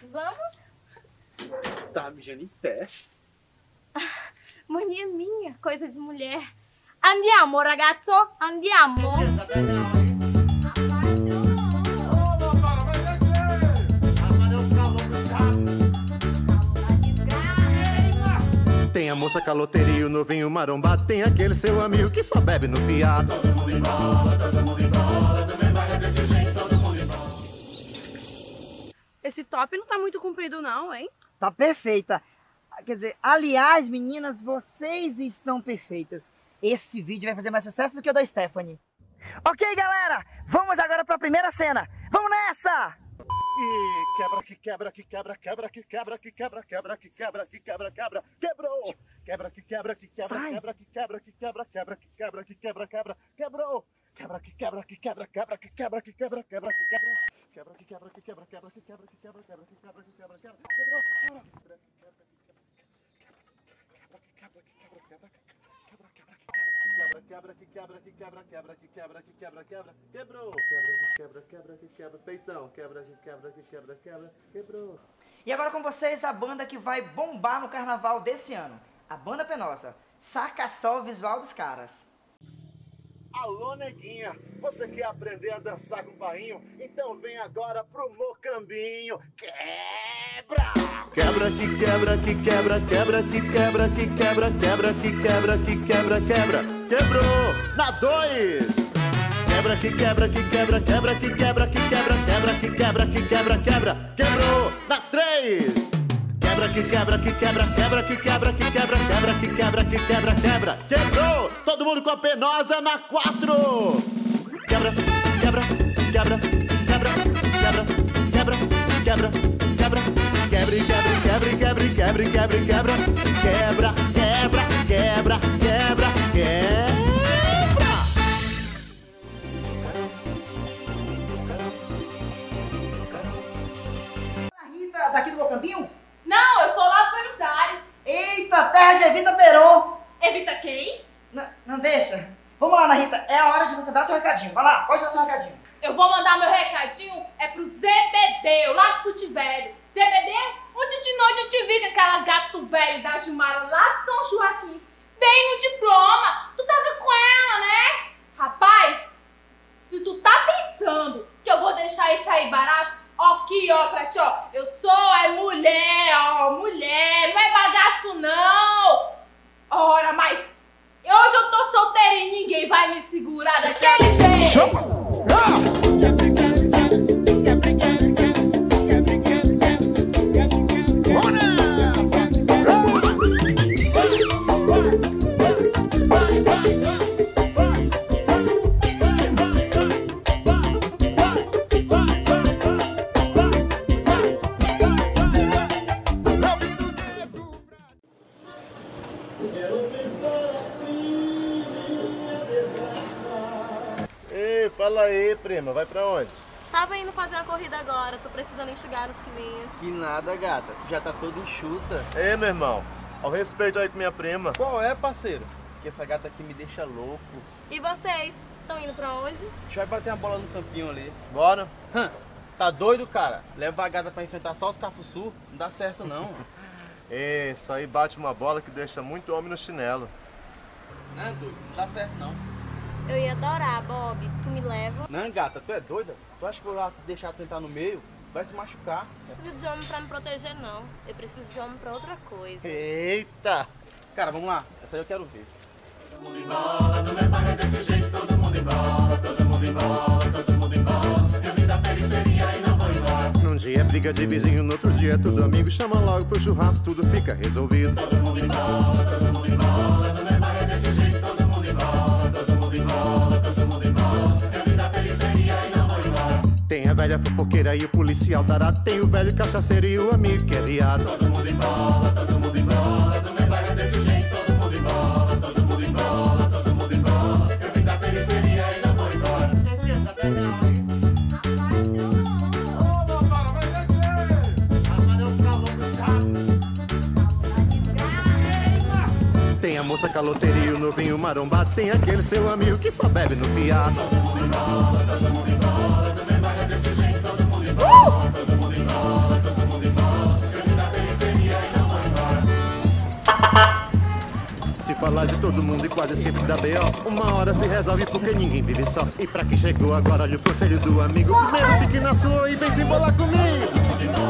Vamos? Tá mijando em pé. Mania minha, coisa de mulher. Andiamo, ragazzo, andiamo. Tem a moça caloteira e o novinho maromba. Tem aquele seu amigo que só bebe no fiado. Todo mundo embora, todo mundo embora. Também vai desse jeito, todo mundo embora. Esse top não tá muito comprido não, hein? Tá perfeita. Quer dizer, aliás, meninas, vocês estão perfeitas. Esse vídeo vai fazer mais sucesso do que o da Stephanie. Ok, galera, vamos agora para a primeira cena. Vamos nessa! E quebra, que quebra, que quebra, quebra, que quebra, que quebra, quebra, que quebra, que quebra, quebra, quebrou! Quebra, que quebra, que quebra, quebra, que quebra, que quebra, quebra, que quebra, que quebra, quebra, quebrou! Quebra, que quebra, que quebra, quebra, que quebra, que quebra, quebra, que quebra, quebra, que quebra, que quebra, quebra, que quebra, que quebra, quebra, que quebra, que quebra, quebra, quebrou! Quebra, que quebra, que quebra, quebra, que quebra, que quebra, quebra, quebrou. Quebra, que quebra, quebra, que quebra, peitão. Quebra, que quebra, que quebra, quebra, quebrou. E agora com vocês a banda que vai bombar no carnaval desse ano. A Banda Penosa. Saca só o visual dos caras. Alô, neguinha, você quer aprender a dançar com o painho? Então vem agora pro Mocambinho. Quebra! Quebra, que quebra, que quebra, quebra, que quebra, que quebra, quebra, que quebra, que quebra, quebra. Quebrou! Na 2! Quebra, que quebra, que quebra, quebra, que quebra, que quebra, quebra, que quebra, que quebra, quebra. Quebrou! Na 3! Quebra, que quebra, que quebra, quebra, que quebra, que quebra, quebra, que quebra, que quebra, quebra. Quebrou! Todo mundo com a Penosa na 4! Quebra, quebra, quebra, quebra, quebra, quebra, quebra, quebra. Quebre, quebre, quebre, quebre, quebre, quebre, quebra. Quebra, quebra, quebra, quebra, quebra. Rita, daqui do Mocambinho? Não, eu sou lá do Buenos Aires. Eita, terra de Evita Peron. Evita quem? Não deixa. Vamos lá, Ana Rita, é a hora de você dar seu recadinho. Vai lá, pode dar seu recadinho. Eu vou mandar meu recadinho pro ZBD, lá do Puti Velho. ZBD, onde de noite eu te vi com aquela gato velho da Gilmara lá de São Joaquim. Bem no diploma. Tu tava com ela, né? Rapaz, se tu tá pensando que eu vou deixar isso aí barato, ó aqui, ó, pra ti, ó. Eu sou mulher, ó, mulher. Não é bagaço, não. Ora, mas hoje eu tô solteira e ninguém vai me segurar daquele jeito. Ei, fala aí, prima, vai pra onde? Tava indo fazer uma corrida agora, tô precisando enxugar os quilinhos. Que nada, gata. Tu já tá toda enxuta. Ei, meu irmão, ao respeito aí com minha prima. Qual é, parceiro? Que essa gata aqui me deixa louco. E vocês? Estão indo pra onde? A gente vai bater uma bola no campinho ali. Bora. Tá doido, cara? Levar a gata pra enfrentar só os cafuçu? Não dá certo, não. Ei, isso aí bate uma bola que deixa muito homem no chinelo. Não é doido, não dá certo, não. Eu ia adorar, Bob. Tu me leva? Não, gata, tu é doida? Tu acha que eu vou deixar tu entrar no meio? Vai se machucar. Não preciso de homem pra me proteger, não. Eu preciso de homem pra outra coisa. Eita! Cara, vamos lá. Essa aí eu quero ver. Todo mundo embora, no meu bairro é desse jeito. Todo mundo embora, todo mundo embora, todo mundo embora. Eu vim da periferia e não vou embora. Num dia é briga de vizinho, no outro dia é tudo amigo. Chama logo pro churrasco, tudo fica resolvido. Todo mundo embora, todo mundo embora. No meu bairro é desse jeito. Todo mundo embora, todo mundo embora, todo mundo embora. Eu vim da periferia e não vou embora. Tem a velha fofoqueira e o policial tarado. Tem o velho cachaceiro e o amigo que é viado. Todo mundo embora, todo mundo embora. No meu bairro é desse jeito. Todo mundo embora, todo mundo embora, todo mundo embora. Eu vim da periferia e não vou embora. Tem a moça caloteira e o novinho maromba. Tem aquele seu amigo que só bebe no fiado. Todo mundo embora, todo mundo embora. No meu bairro é desse jeito. Todo mundo embora, todo mundo embora, todo mundo embora. falar de todo mundo e quase sempre dá B.O. Uma hora se resolve porque ninguém vive só. E pra quem chegou agora, olha o conselho do amigo. Primeiro fique na sua e vem se embolar comigo.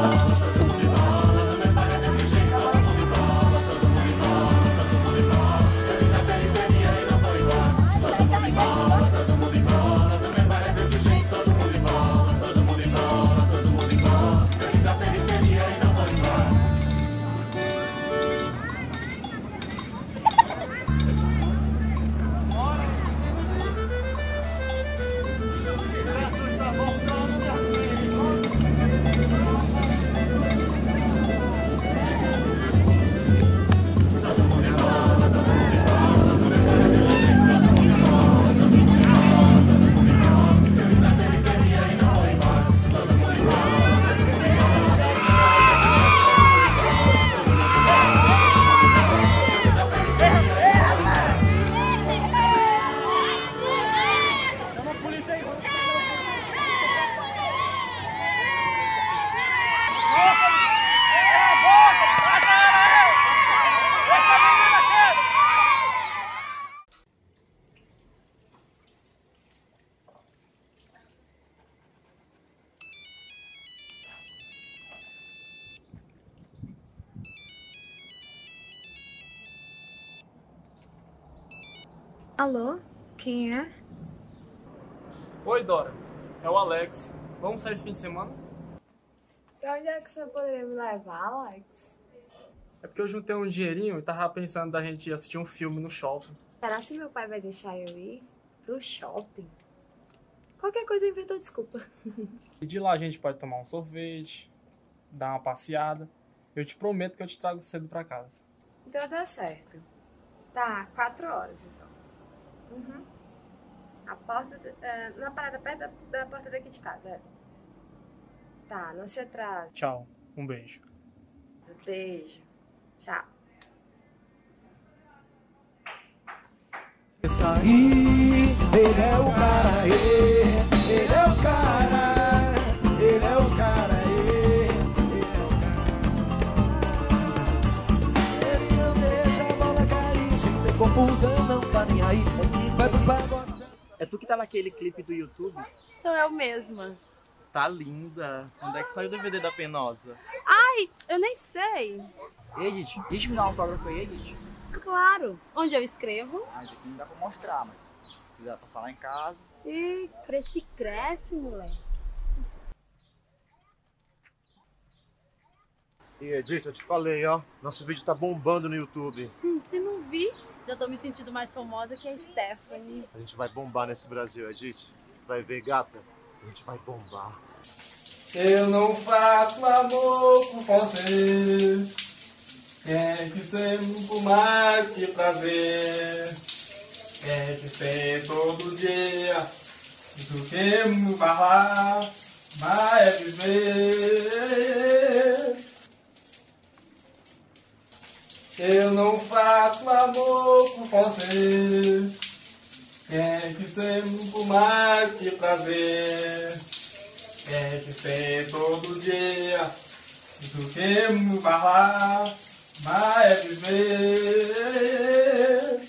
Alô? Quem é? Oi, Dora. É o Alex. Vamos sair esse fim de semana? Pra onde é que você poderia me levar, Alex? É porque eu juntei um dinheirinho e tava pensando da gente assistir um filme no shopping. Será que meu pai vai deixar eu ir pro shopping? Qualquer coisa inventou desculpa. E de lá a gente pode tomar um sorvete, dar uma passeada. Eu te prometo que eu te trago cedo pra casa. Então tá certo. Tá, 4 horas então. Uhum. A porta, na parada perto da porta daqui de casa, é. Tá, não se atrase. Tchau, um beijo. Beijo. Tchau. Ele é o cara, ele é o cara, ele é o cara, ele não deixa a bola cair, sem ter confusão, não tá nem aí. Vai pro pagode. É tu que tá naquele clipe do YouTube? Sou eu mesma. Tá linda. Quando é que saiu o DVD da Penosa? Ai, eu nem sei. Edith, deixa eu me dar um autógrafo aí, Edith. Claro. Onde eu escrevo? Ah, isso aqui não dá pra mostrar, mas se quiser passar lá em casa. Ih, cresce, moleque. E Edith, eu te falei, ó, nosso vídeo tá bombando no YouTube. Se não vi, já tô me sentindo mais famosa que a Stephanie. A gente vai bombar nesse Brasil, Edith. Vai ver, gata, a gente vai bombar. Eu não faço amor por você, tem que ser muito mais que prazer, tem que ser todo dia, do que me falar, mas é viver. Eu não faço amor por você, tem que ser muito mais que prazer. Tem que ser todo dia, do que me falar, mas é viver.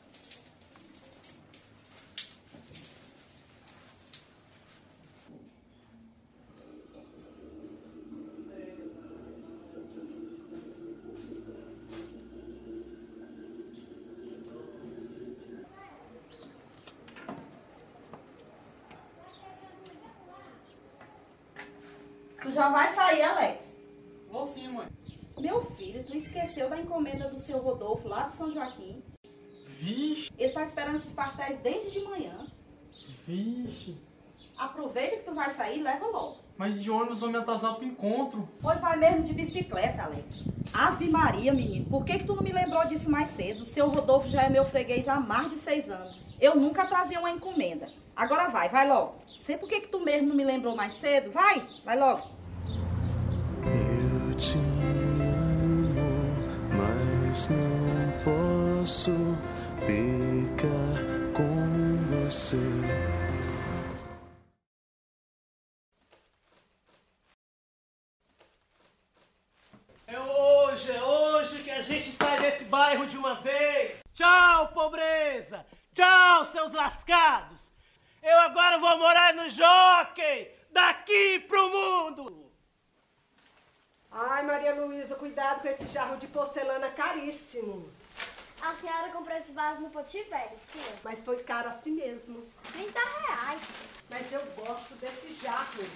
Tu já vai sair, Alex? Vou sim, mãe. Meu filho, tu esqueceu da encomenda do seu Rodolfo lá de São Joaquim. Vixe. Ele tá esperando esses pastéis desde de manhã. Vixe. Aproveita que tu vai sair e leva logo. Mas de ônibus vou me atrasar pro encontro. Pois vai mesmo de bicicleta, Alex. Ave Maria, menino. Por que tu não me lembrou disso mais cedo? O seu Rodolfo já é meu freguês há mais de 6 anos. Eu nunca atrasei uma encomenda. Agora vai logo. Sei por que tu mesmo não me lembrou mais cedo. Vai logo. Eu te amo, mas não posso ficar com você. É hoje que a gente sai desse bairro de uma vez. Tchau, pobreza! Tchau, seus lascados! Eu agora vou morar no Jockey, daqui pro mundo! Ai, Maria Luísa, cuidado com esse jarro de porcelana caríssimo. A senhora comprou esse vaso no Potivelli, tia. Mas foi caro assim mesmo. 30 reais. Mas eu gosto desse jarro.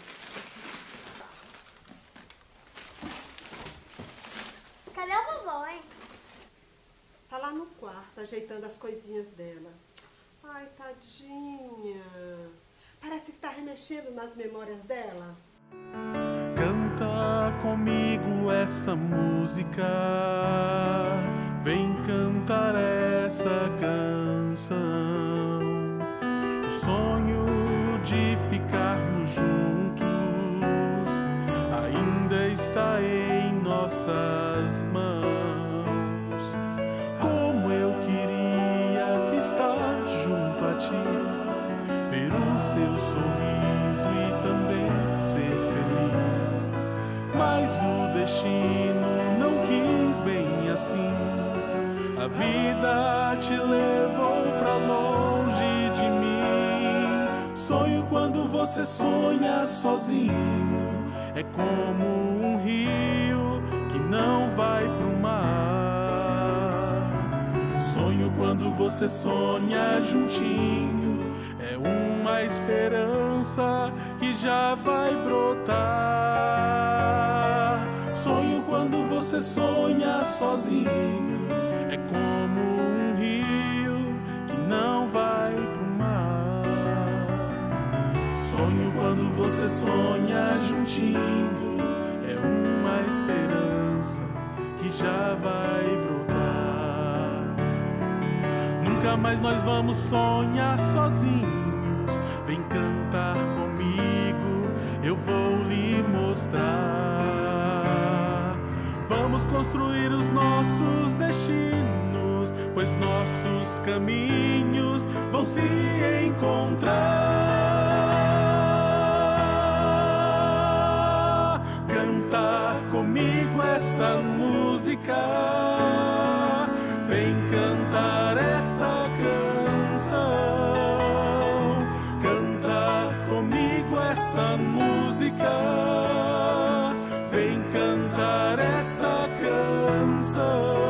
Cadê a vovó, hein? Tá lá no quarto, ajeitando as coisinhas dela. Ai, tadinha. Parece que tá remexendo nas memórias dela. Canta comigo essa música, vem cantar essa canção. O sonho de ficarmos juntos ainda está em nossas mãos. Como eu queria estar junto a ti, ver o seu sorriso e também ser feliz. Mas o destino não quis bem assim. A vida te levou pra longe de mim. Sonho quando você sonha sozinho. É como um rio que não vai pro mar. Sonho quando você sonha juntinho. É uma esperança que já vai brotar. Sonho quando você sonha sozinho. É como um rio que não vai pro mar. Sonho quando você sonha juntinho. É uma esperança que já vai brotar. Nunca mais nós vamos sonhar sozinhos. Vem cantar comigo, eu vou lhe mostrar. Vamos construir os nossos destinos, pois nossos caminhos vão se encontrar. Cantar comigo essa música, vem cantar essa canção. Cantar comigo essa música, vem cantar essa canção.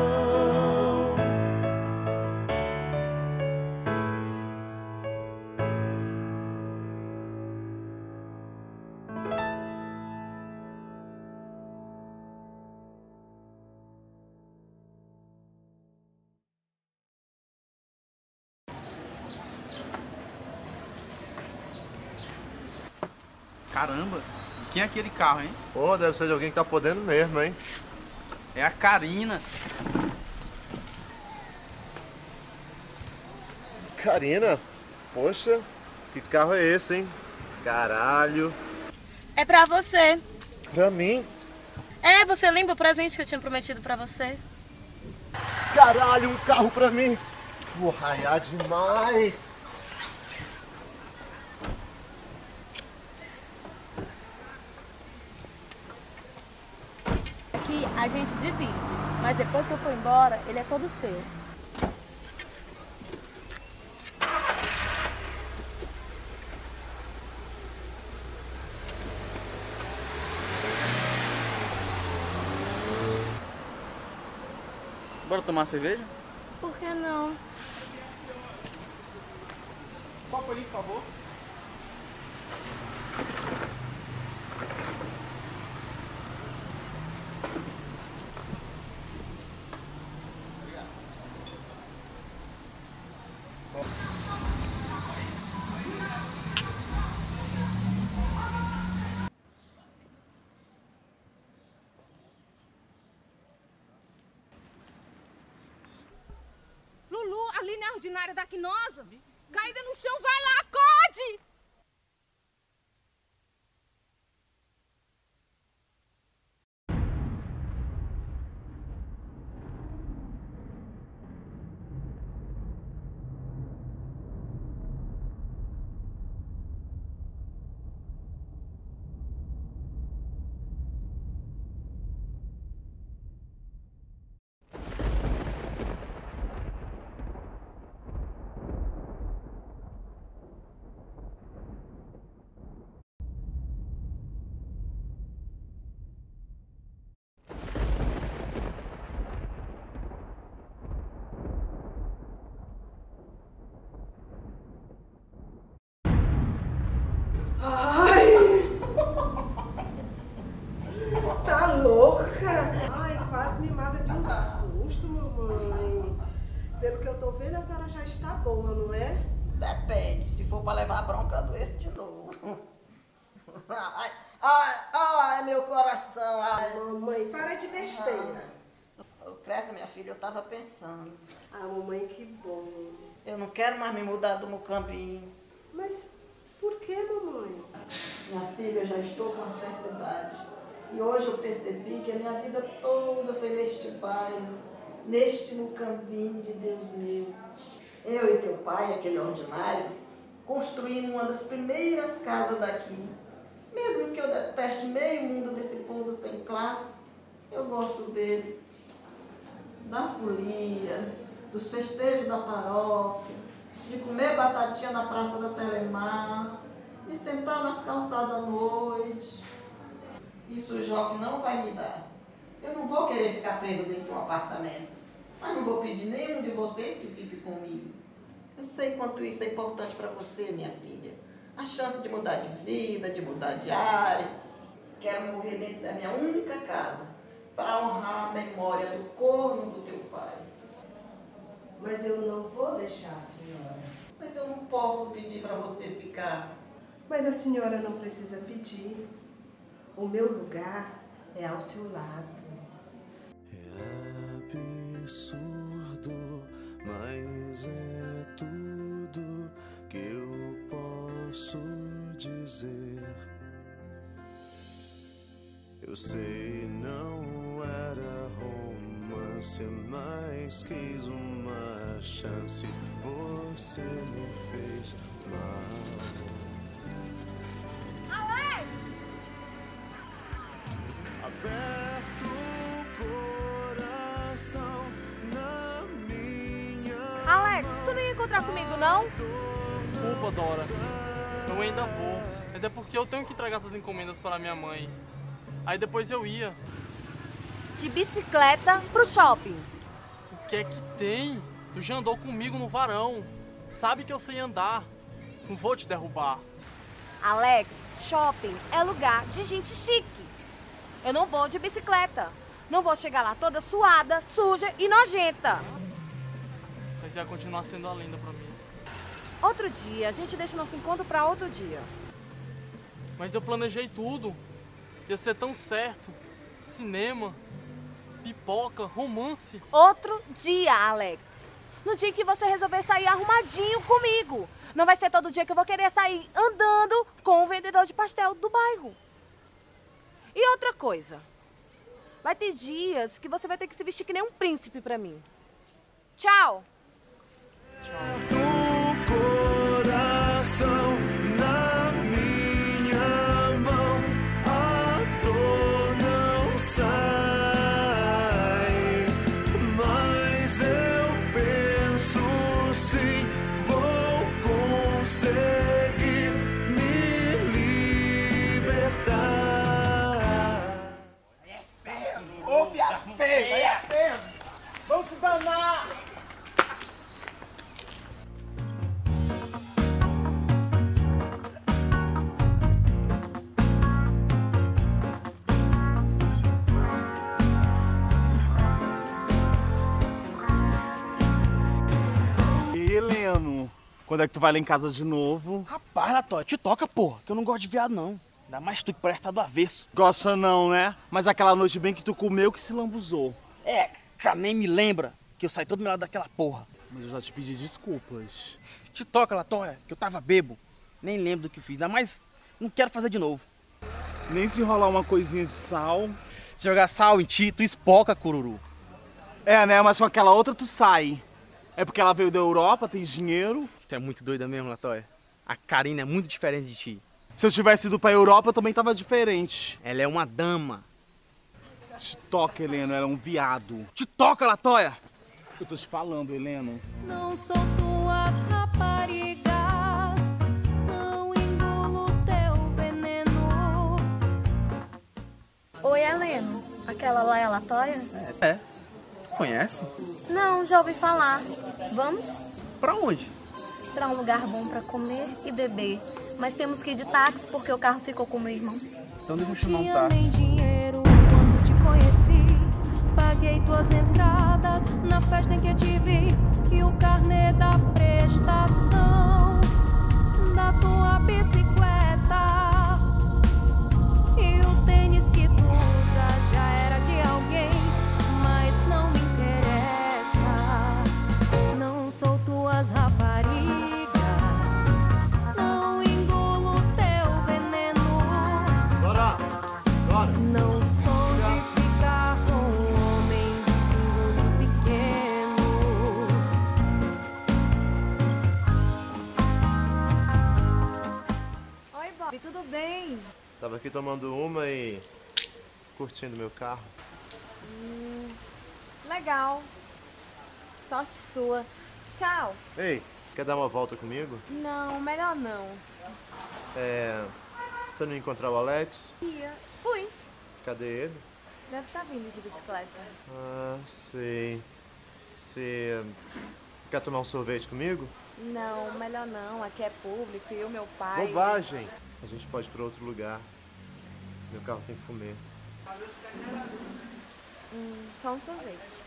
Caramba, e quem é aquele carro, hein? Pô, deve ser de alguém que tá podendo mesmo, hein? É a Karina. Karina? Poxa, que carro é esse, hein? Caralho. É pra você. Pra mim? É, você lembra o presente que eu tinha prometido pra você? Caralho, um carro pra mim. Vou raiar demais. Aqui a gente divide, mas depois que eu for embora, ele é todo seu. Bora tomar uma cerveja? Por que não? Copo ali, por favor. Lulu, ali na ordinária da Quinosa, caída no chão, vai lá, acorde! Ai, meu coração. Ai. Mamãe, para de besteira. Lucrécia, minha filha, eu tava pensando. Mamãe, que bom. Eu não quero mais me mudar do Mucambinho. Mas por que, mamãe? Minha filha, eu já estou com uma certa idade. E hoje eu percebi que a minha vida toda foi neste bairro, neste Mucambinho de Deus meu. Eu e teu pai, aquele ordinário, construímos uma das primeiras casas daqui. Mesmo que eu deteste meio mundo desse povo sem classe, eu gosto deles. Da folia, dos festejos da paróquia, de comer batatinha na Praça da Telemar, de sentar nas calçadas à noite. Isso o Joque não vai me dar. Eu não vou querer ficar presa dentro de um apartamento, mas não vou pedir nenhum de vocês que fique comigo. Eu sei quanto isso é importante para você, minha filha. A chance de mudar de vida, de mudar de ares. Quero morrer dentro da minha única casa, para honrar a memória do corno do teu pai. Mas eu não vou deixar a senhora. Mas eu não posso pedir para você ficar. Mas a senhora não precisa pedir. O meu lugar é ao seu lado. É absurdo, mas é tudo que eu posso dizer. Eu sei, não era romance, mas quis uma chance. Você me fez mal. Aberto o coração na minha. Alex, tu não ia encontrar comigo, não? Desculpa, Dora. Eu ainda vou. Mas é porque eu tenho que entregar essas encomendas para minha mãe. Aí depois eu ia. De bicicleta pro shopping. O que é que tem? Tu já andou comigo no varão. Sabe que eu sei andar. Não vou te derrubar. Alex, shopping é lugar de gente chique. Eu não vou de bicicleta. Não vou chegar lá toda suada, suja e nojenta. Mas ia continuar sendo a lenda pra mim. Outro dia, a gente deixa nosso encontro pra outro dia. Mas eu planejei tudo. Ia ser tão certo. Cinema, pipoca, romance. Outro dia, Alex. No dia que você resolver sair arrumadinho comigo. Não vai ser todo dia que eu vou querer sair andando com o vendedor de pastel do bairro. E outra coisa. Vai ter dias que você vai ter que se vestir que nem um príncipe pra mim. Tchau. Do coração na minha mão, a dor não sai, mas eu penso sim, vou conseguir me libertar. Ouve a feia, é a feia. Vamos se danar. E Heleno, quando é que tu vai lá em casa de novo? Rapaz, Natóia, te toca, porra, que eu não gosto de viado, não. Ainda mais tu que parece estar do avesso. Gosta não, né? Mas aquela noite bem que tu comeu que se lambuzou. É, cara, nem me lembra que eu saí todo melhor daquela porra. Mas eu já te pedi desculpas. Te toca, Natóia, que eu tava bebo. Nem lembro do que fiz, ainda mais não quero fazer de novo. Nem se rolar uma coisinha de sal. Se jogar sal em ti, tu espoca, cururu. É, né? Mas com aquela outra tu sai. É porque ela veio da Europa, tem dinheiro. Tu é muito doida mesmo, Natóia. A Karina é muito diferente de ti. Se eu tivesse ido pra Europa, eu também tava diferente. Ela é uma dama. Te toca, Heleno, ela é um viado. Te toca, Natóia! Eu tô te falando, Heleno. Não são tuas raparigas, não engulo teu veneno. Oi, Heleno. Aquela lá é a Natóia? É. Conhece? Não, já ouvi falar. Vamos? Pra onde? Pra um lugar bom pra comer e beber. Mas temos que ir de táxi porque o carro ficou com o meu irmão. Então deixa eu chamar um Tinha táxi. nem dinheiro quando te conheci. Paguei tuas entradas na festa em que te vi. E o carnê da prestação da tua bicicleta. Tava aqui tomando uma e curtindo meu carro. Legal. Sorte sua. Tchau. Ei, quer dar uma volta comigo? Não, melhor não. Você não encontrar o Alex? Fui. Cadê ele? Deve estar vindo de bicicleta. Ah, sei. Você quer tomar um sorvete comigo? Não, melhor não. Aqui é público e o meu pai... Bobagem! A gente pode ir para outro lugar. Meu carro tem fumê. Só um sorvete.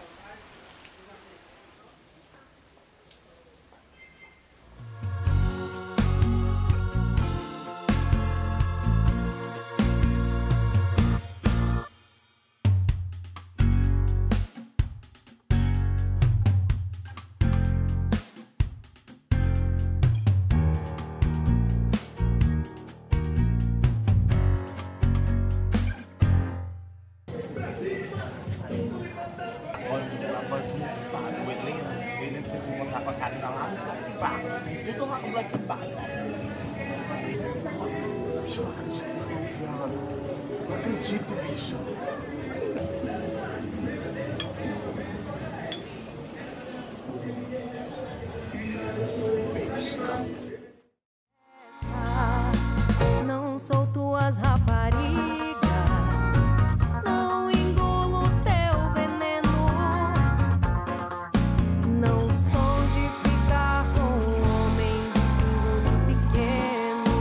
Não acredito, bicho. Não sou tuas raparigas, não engulo teu veneno, não sou de ficar com um homem de pingo pequeno.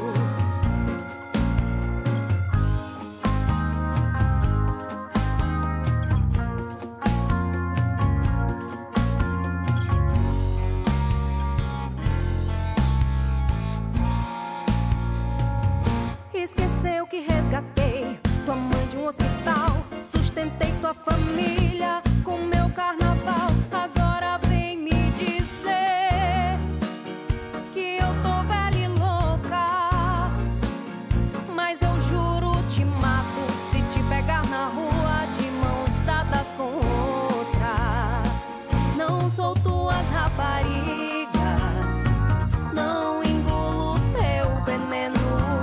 Esqueceu que resgatei tua mãe de um hospital, sustentei tua família com meu carnaval. Agora vem me dizer que eu tô velha e louca, mas eu juro te mato se te pegar na rua de mãos dadas com outra. Não sou tuas raparigas, não engulo teu veneno.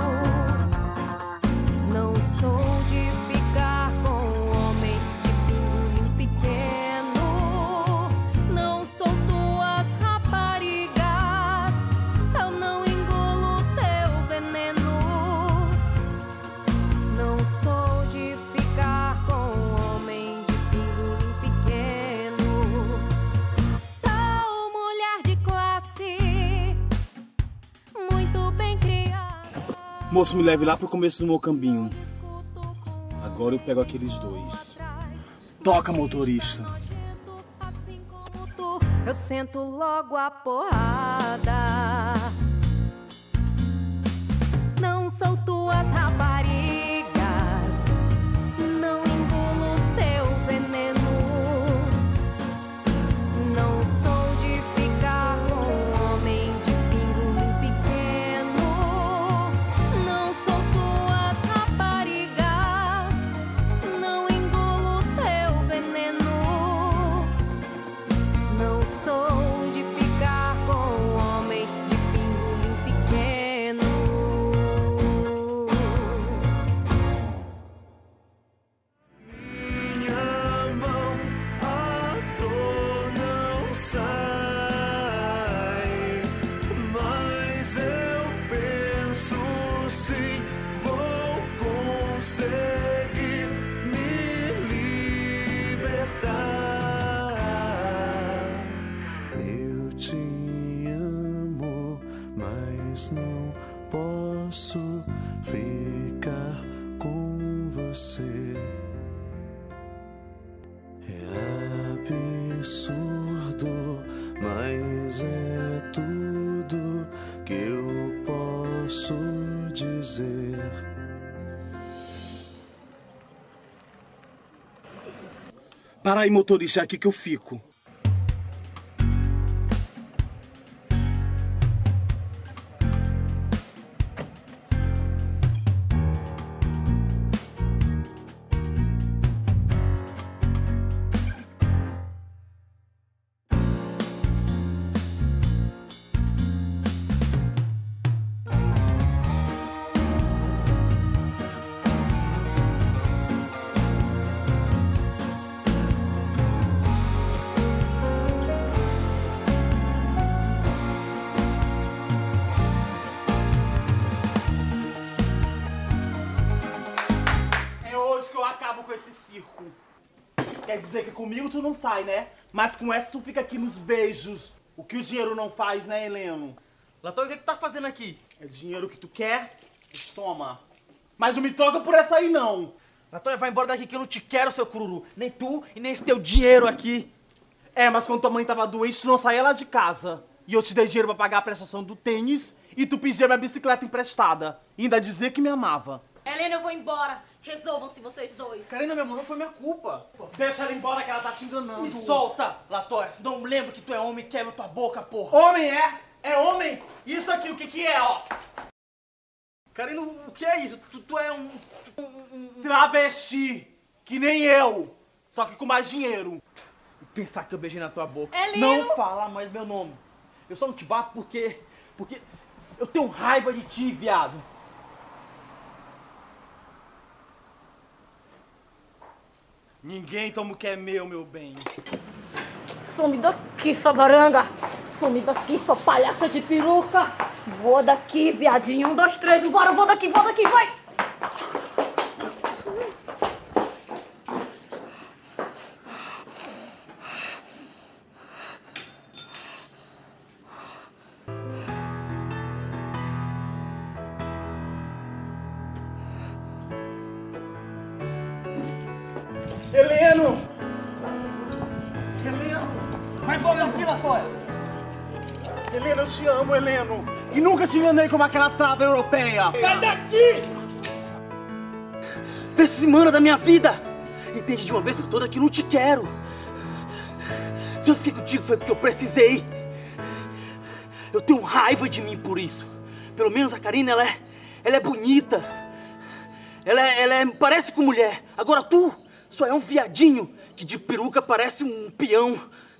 Não sou de ficar com um homem de pingolim pequeno. Não sou tuas raparigas, eu não engulo teu veneno. Não sou de ficar com um homem de pingolim pequeno. Sou mulher de classe, muito bem criada. Moço, me leve lá pro começo do Mocambinho. Agora eu pego aqueles dois. Toca, motorista. Eu sento logo a porrada. Não sou tuas raparigas, não engulo teu veneno. Não sou de ficar com um homem de pingolim pequeno. Não sou tuas raparigas, não engulo teu veneno. Não sou de ficar com um homem de pingolim pequeno. Minha mão, a dor não sai, mas eu penso sim, vou conseguir me libertar. Eu te amo, mas não posso ficar com você. É absurdo, mas é tudo que eu posso dizer. Para aí, motorista, é aqui que eu fico. acabo com esse circo. Quer dizer que comigo tu não sai, né? Mas com essa tu fica aqui nos beijos. O que o dinheiro não faz, né, Heleno? Latoya, o que tu tá fazendo aqui? É dinheiro que tu quer? Toma. Mas não me troca por essa aí, não. Latoya, vai embora daqui que eu não te quero, seu cururu. Nem tu e nem esse teu dinheiro aqui. É, mas quando tua mãe tava doente, tu não saía lá de casa. E eu te dei dinheiro pra pagar a prestação do tênis e tu pedia minha bicicleta emprestada. E ainda dizia que me amava. Helena, eu vou embora. Resolvam-se vocês dois. Karina, meu amor, não foi minha culpa. Deixa ela embora que ela tá te enganando. Me solta, Latoya. Se não lembro que tu é homem, quebra tua boca, porra. Homem é? É homem? Isso aqui, o que que é, ó? Karina, o que é isso? Tu é um... Travesti. Que nem eu. Só que com mais dinheiro. Pensar que eu beijei na tua boca. Heleno! Não fala mais meu nome. Eu só não te bato porque eu tenho raiva de ti, viado. Ninguém toma o que é meu bem. Some daqui, sua baranga. Some daqui, sua palhaça de peruca. Vou daqui, viadinho. 1, 2, 3, embora. Vou daqui, vai. Heleno! Vai embora daqui, Latoya! Heleno, eu te amo, Heleno! E nunca te enganei como aquela trava europeia! Sai daqui! Vê se manda da minha vida! Entende de uma vez por toda que eu não te quero! Se eu fiquei contigo foi porque eu precisei! Eu tenho raiva de mim por isso! Pelo menos a Karina, ela é bonita! Ela parece com mulher! Agora tu só é um viadinho que de peruca parece um peão!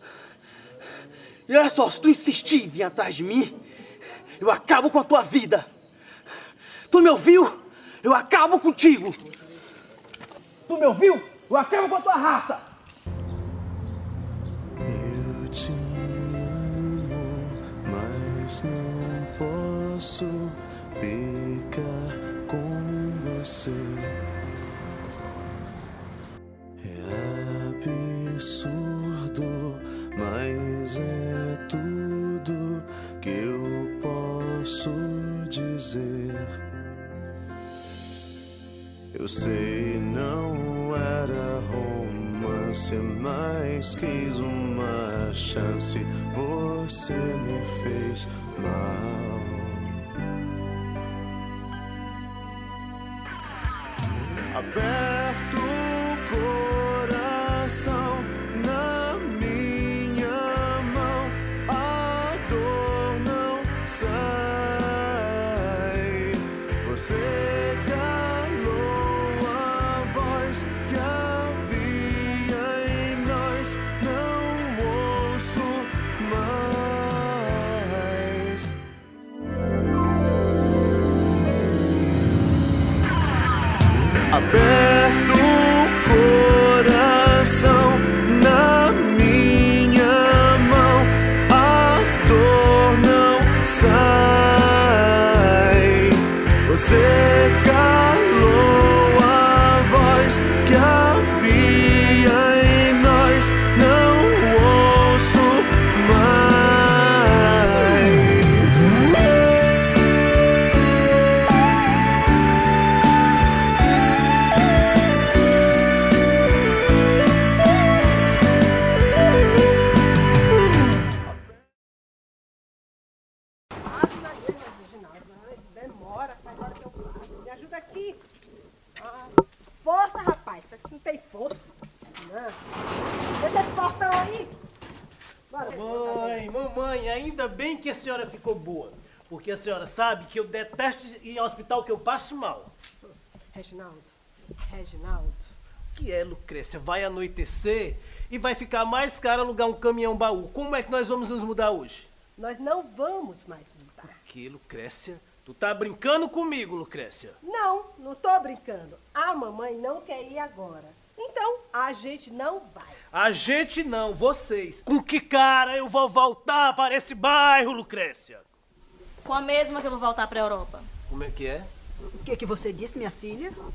E olha só, se tu insistir em vir atrás de mim, eu acabo com a tua vida. Tu me ouviu? Eu acabo contigo. Tu me ouviu? Eu acabo com a tua raça. Eu te amo, mas não posso ficar com você. É absurdo, mas é tudo que eu posso dizer. Eu sei, não era romance, mas quis uma chance. Você me fez mal. Aberto o coração na minha mão, a dor não sai. Você calou a voz que havia em nós, não ouço mais. Aberto o coração na minha mão, a dor não sai. Você calou a voz que havia em nós, não ouço mais. Demora, faz hora que eu faço. Me ajuda aqui. Força, rapaz. Parece que não tem força. Não. Deixa esse portão aí. Bora. Mamãe, ainda bem que a senhora ficou boa. Porque a senhora sabe que eu detesto ir ao hospital, que eu passo mal. Reginaldo. Que é, Lucrécia? Vai anoitecer e vai ficar mais caro alugar um caminhão baú. Como é que nós vamos nos mudar hoje? Nós não vamos mais mudar. Que, Lucrécia? Tu tá brincando comigo, Lucrécia? Não tô brincando. A mamãe não quer ir agora. Então, a gente não vai. A gente não, vocês. Com que cara eu vou voltar para esse bairro, Lucrécia? Com a mesma que eu vou voltar pra Europa. Como é que é? O que você disse, minha filha?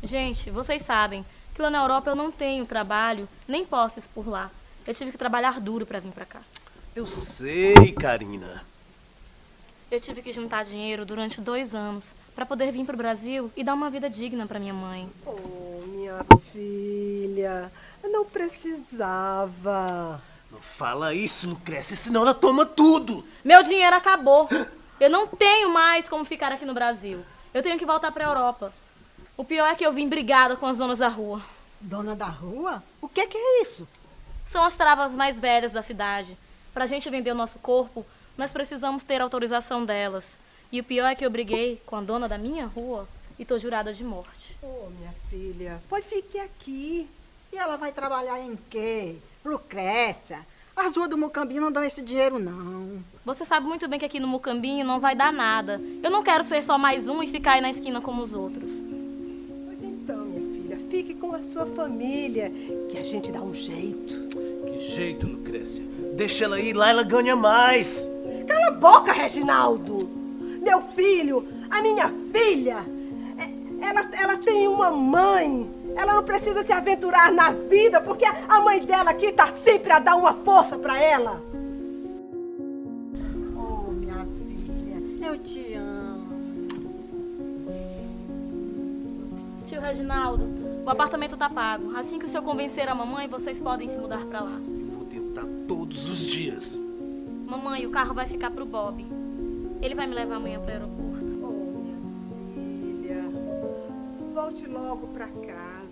Gente, vocês sabem que lá na Europa eu não tenho trabalho, nem posses por lá. Eu tive que trabalhar duro pra vir pra cá. Eu sei, Karina. Eu tive que juntar dinheiro durante 2 anos pra poder vir pro Brasil e dar uma vida digna pra minha mãe. Oh, minha filha, eu não precisava. Não fala isso, Lucrécia, senão ela toma tudo. Meu dinheiro acabou. Eu não tenho mais como ficar aqui no Brasil. Eu tenho que voltar pra Europa. O pior é que eu vim brigada com as donas da rua. Dona da rua? O que é isso? São as travas mais velhas da cidade. Pra gente vender o nosso corpo, nós precisamos ter autorização delas. E o pior é que eu briguei com a dona da minha rua e tô jurada de morte. Oh, minha filha, pois fique aqui. E ela vai trabalhar em quê? Lucrécia, as ruas do Mucambinho não dão esse dinheiro, não. Você sabe muito bem que aqui no Mucambinho não vai dar nada. Eu não quero ser só mais um e ficar aí na esquina como os outros. Pois então, minha filha, fique com a sua família, que a gente dá um jeito. Que jeito, Lucrécia? Deixa ela ir lá, ela ganha mais. Cala a boca, Reginaldo. Meu filho, a minha filha, ela tem uma mãe. Ela não precisa se aventurar na vida, porque a mãe dela aqui tá sempre a dar uma força pra ela. Oh, minha filha, eu te amo. Tio Reginaldo, o apartamento tá pago. Assim que o senhor convencer a mamãe, vocês podem se mudar pra lá. Eu vou tentar todos os dias. Mamãe, o carro vai ficar pro Bob. Ele vai me levar amanhã pro aeroporto. Oh, minha filha, volte logo pra casa.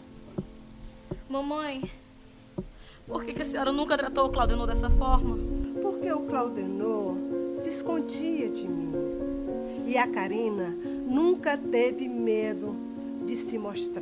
Mamãe, por que a senhora nunca tratou o Claudenor dessa forma? Porque o Claudenor se escondia de mim. E a Karina nunca teve medo de se mostrar.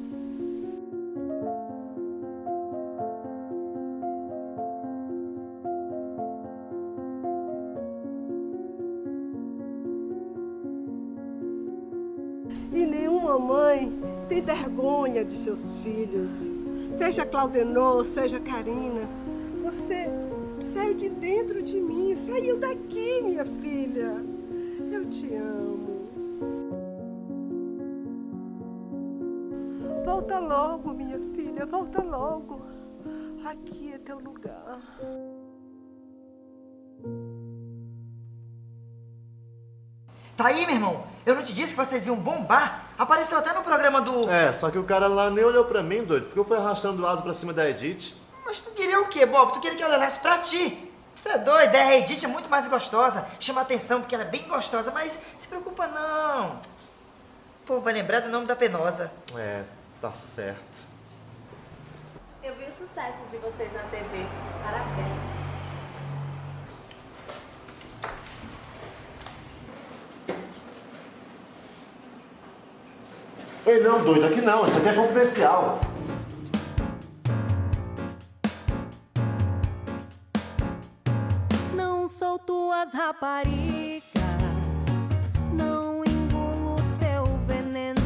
E nenhuma mãe tem vergonha de seus filhos. Seja Claudenor, seja Karina. Você saiu de dentro de mim, saiu daqui, minha filha. Eu te amo. Volta logo, minha filha, volta logo. Aqui é teu lugar. Tá aí, meu irmão. Eu não te disse que vocês iam bombar? Apareceu até no programa do... É, só que o cara lá nem olhou pra mim, doido, porque eu fui arrastando o asa pra cima da Edith. Mas tu queria o quê, Bob? Tu queria que eu olhasse pra ti? Você é doido? A Edith é muito mais gostosa. Chama atenção porque ela é bem gostosa, mas se preocupa não. O povo vai lembrar do nome da Penosa. É, tá certo. Eu vi o sucesso de vocês na TV. Parabéns. Ei, não, doido, aqui não. Isso aqui é confidencial. Não sou tuas raparigas, não engulo teu veneno.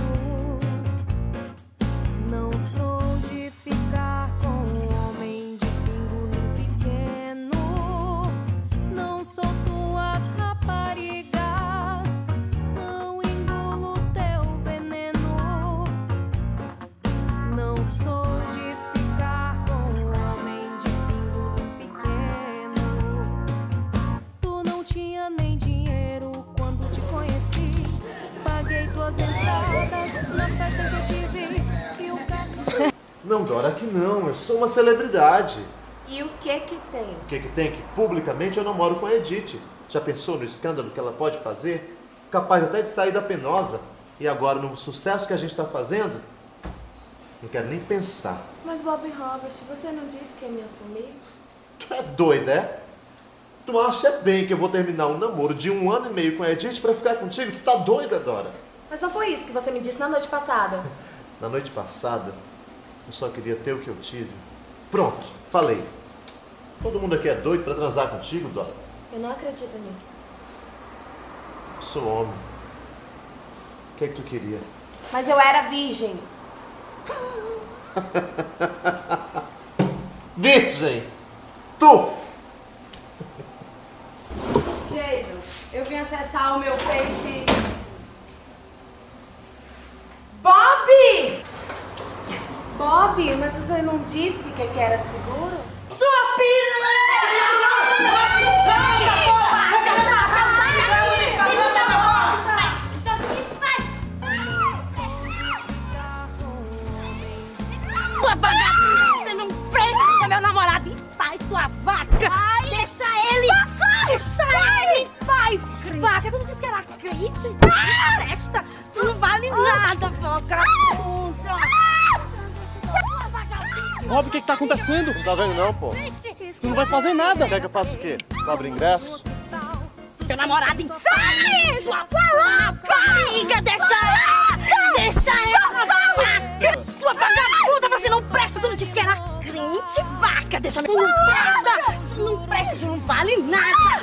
Não sou de ficar com um homem de pingolim pequeno. Não sou tuas raparigas, não engulo teu veneno. Não sou de ficar com um homem de pingolim pequeno. Tu não tinha nem dinheiro quando te conheci. Paguei tuas entradas na festa que eu te vi. E o gato... Não, Dora, aqui não. Eu sou uma celebridade. E o que que tem? O que que tem? Que publicamente eu namoro com a Edith. Já pensou no escândalo que ela pode fazer? Capaz até de sair da Penosa. E agora, no sucesso que a gente está fazendo, não quero nem pensar. Mas Bob Robert, você não disse que ia me assumir? Tu é doida, é? Tu acha bem que eu vou terminar um namoro de 1 ano e meio com a Edith pra ficar contigo? Tu tá doida, Dora? Mas não foi isso que você me disse na noite passada. Na noite passada, eu só queria ter o que eu tive. Pronto, falei. Todo mundo aqui é doido pra transar contigo, Dora? Eu não acredito nisso. Eu sou homem. O que é que tu queria? Mas eu era virgem. Virgem! Tu! Jason, eu vim acessar o meu Face... Bob! Bob, mas você não disse que era seguro? Sua piranha! Sua vagabunda! Você não presta, deixa meu namorado em paz, sua vaca! Ai, deixa ele! Deixa ele em paz! Vaca, tu não disse que era crente? Presta! Tu não vale nada, vagabunda! Bob, o que tá acontecendo? Não tá vendo não, pô? Tu não vai fazer nada. Quer que eu faça o quê? Cobre ingresso? Teu namorado em paz! Sua vaca! Amiga, deixa ela! Deixa ela! Sua vagabunda, você não presta! Tu não disse que era crente, vaca! Deixa meu... Tu não presta! Tu não presta, tu não vale nada!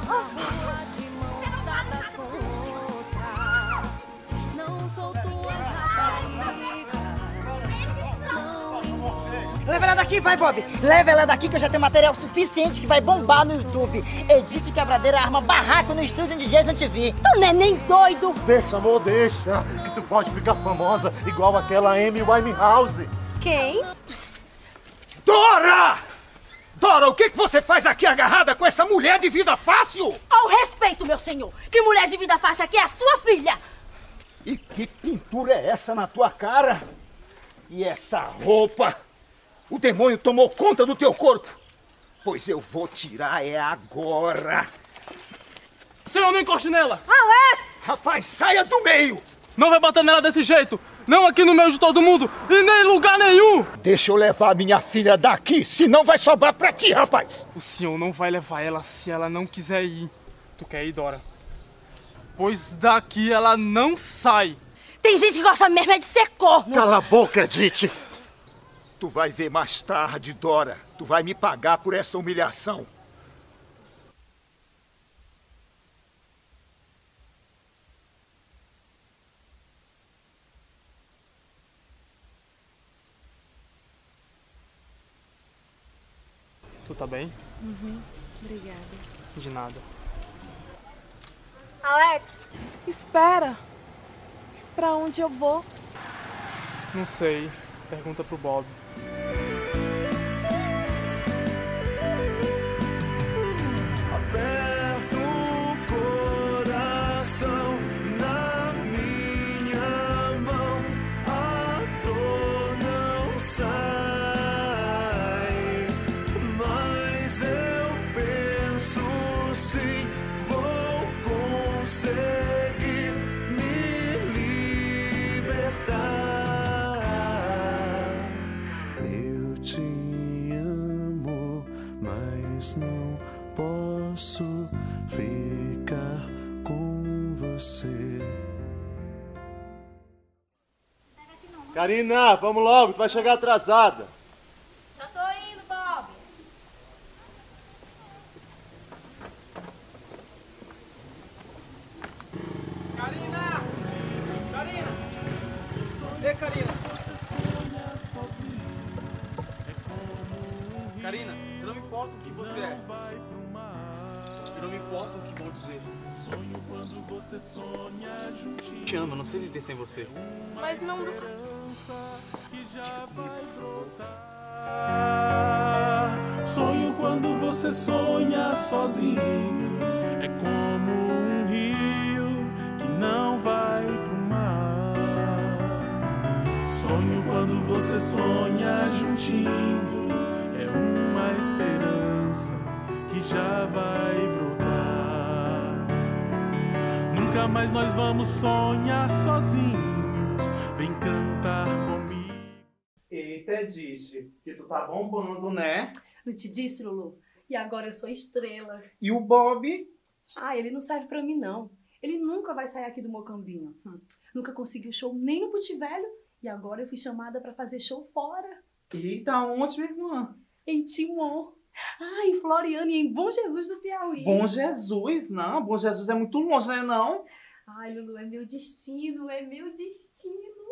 Leva ela daqui, vai, Bob. Leva ela daqui que eu já tenho material suficiente que vai bombar no YouTube. Edith Quebradeira arma barraco no estúdio de DJs MTV. Tu não é nem doido. Deixa, amor, deixa. Que tu pode ficar famosa igual aquela Amy Winehouse. Quem? Dora! Dora, o que você faz aqui agarrada com essa mulher de vida fácil? Ao respeito, meu senhor. Que mulher de vida fácil aqui é a sua filha. E que pintura é essa na tua cara? E essa roupa? O demônio tomou conta do teu corpo. Pois eu vou tirar agora. Senhor, não encoste nela. Alex! Rapaz, saia do meio. Não vai bater nela desse jeito. Não aqui no meio de todo mundo e nem em lugar nenhum. Deixa eu levar minha filha daqui, senão vai sobrar pra ti, rapaz. O senhor não vai levar ela se ela não quiser ir. Tu quer ir, Dora? Pois daqui ela não sai. Tem gente que gosta mesmo é de ser corno. Cala a boca, Edith. Tu vai ver mais tarde, Dora. Tu vai me pagar por essa humilhação. Tu tá bem? Obrigada. De nada. Alex, espera. Pra onde eu vou? Não sei. Pergunta pro Bob. Aperto o coração na minha mão, a dor não sai, mas eu penso sim, vou conseguir me libertar. Eu te amo, mas não posso ficar com você. Karina, vamos logo, tu vai chegar atrasada. Já tô indo, Bob. Karina! Karina! Ei, Karina! Karina, eu não me importo o que você é. Eu não me importo o que vão dizer. Te amo, não sei viver sem você. Mas não... Sonho quando você sonha sozinho. É como um rio que não vai pro mar. Sonho quando você sonha juntinho. É uma esperança que já vai brotar. Nunca mais nós vamos sonhar sozinhos. Vem cantar comigo. Eita, Edith, que tu tá bombando, né? Não te disse, Lulu? E agora eu sou estrela. E o Bob? Ah, ele não serve pra mim, não. Ele nunca vai sair aqui do Mocambinho. Nunca conseguiu show nem no Puti Velho. E agora eu fui chamada pra fazer show fora. Eita, onde, minha irmã? Em Timor. Ah, em Floriano e em Bom Jesus do Piauí. Bom Jesus? Não, Bom Jesus é muito longe, né, não? Ai, Lulu, é meu destino, é meu destino.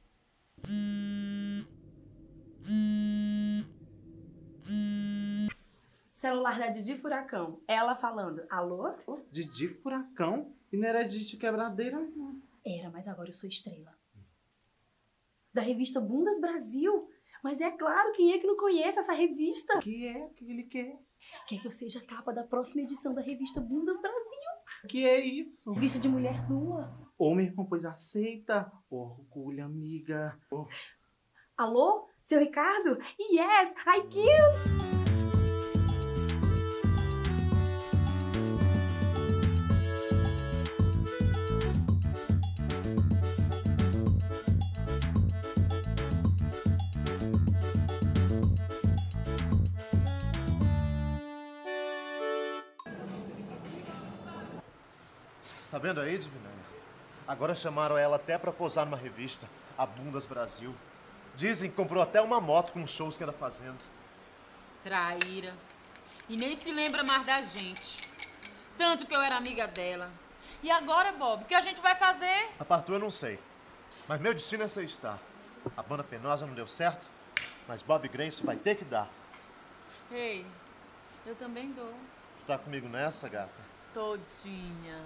Celular da Didi Furacão. Ela falando, alô? Didi Furacão? E não era Didi Quebradeira, minha irmã? Era, mas agora eu sou estrela. Da revista Bundas Brasil. Mas é claro, quem é que não conhece essa revista? O que é que ele quer? Quer que eu seja a capa da próxima edição da revista Bundas Brasil. O que é isso? Vista de mulher nua. Ô, meu irmão, pois aceita. Orgulho, amiga. Oh. Alô? Seu Ricardo? Yes, I can! Tá vendo aí, Divinana? Agora chamaram ela até pra posar numa revista, a Bundas Brasil. Dizem que comprou até uma moto com os shows que ela fazendo. Traíra. E nem se lembra mais da gente. Tanto que eu era amiga dela. E agora, Bob, o que a gente vai fazer? A parto eu não sei. Mas meu destino é ser estar. A banda Penosa não deu certo, mas Bob Grace vai ter que dar. Ei, eu também dou. Tu tá comigo nessa, gata? Todinha.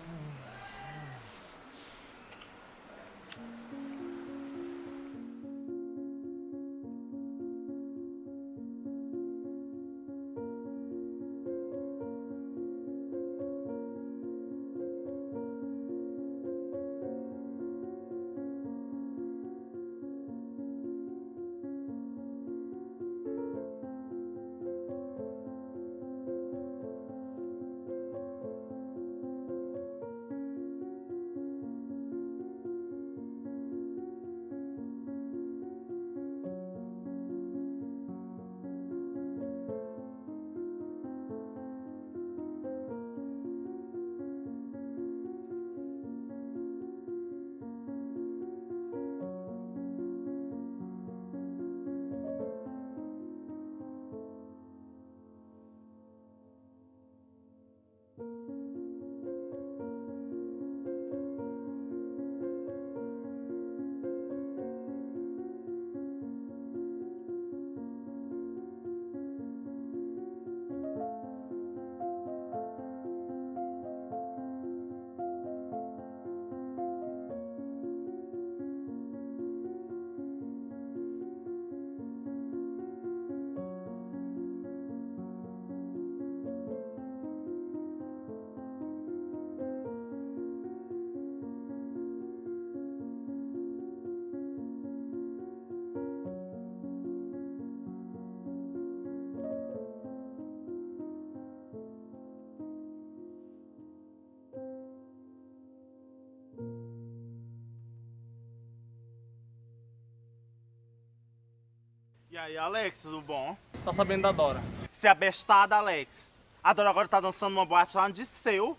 E aí, Alex, tudo bom? Tá sabendo da Dora? Você é abestada, Alex. A Dora agora tá dançando numa boate lá de seu.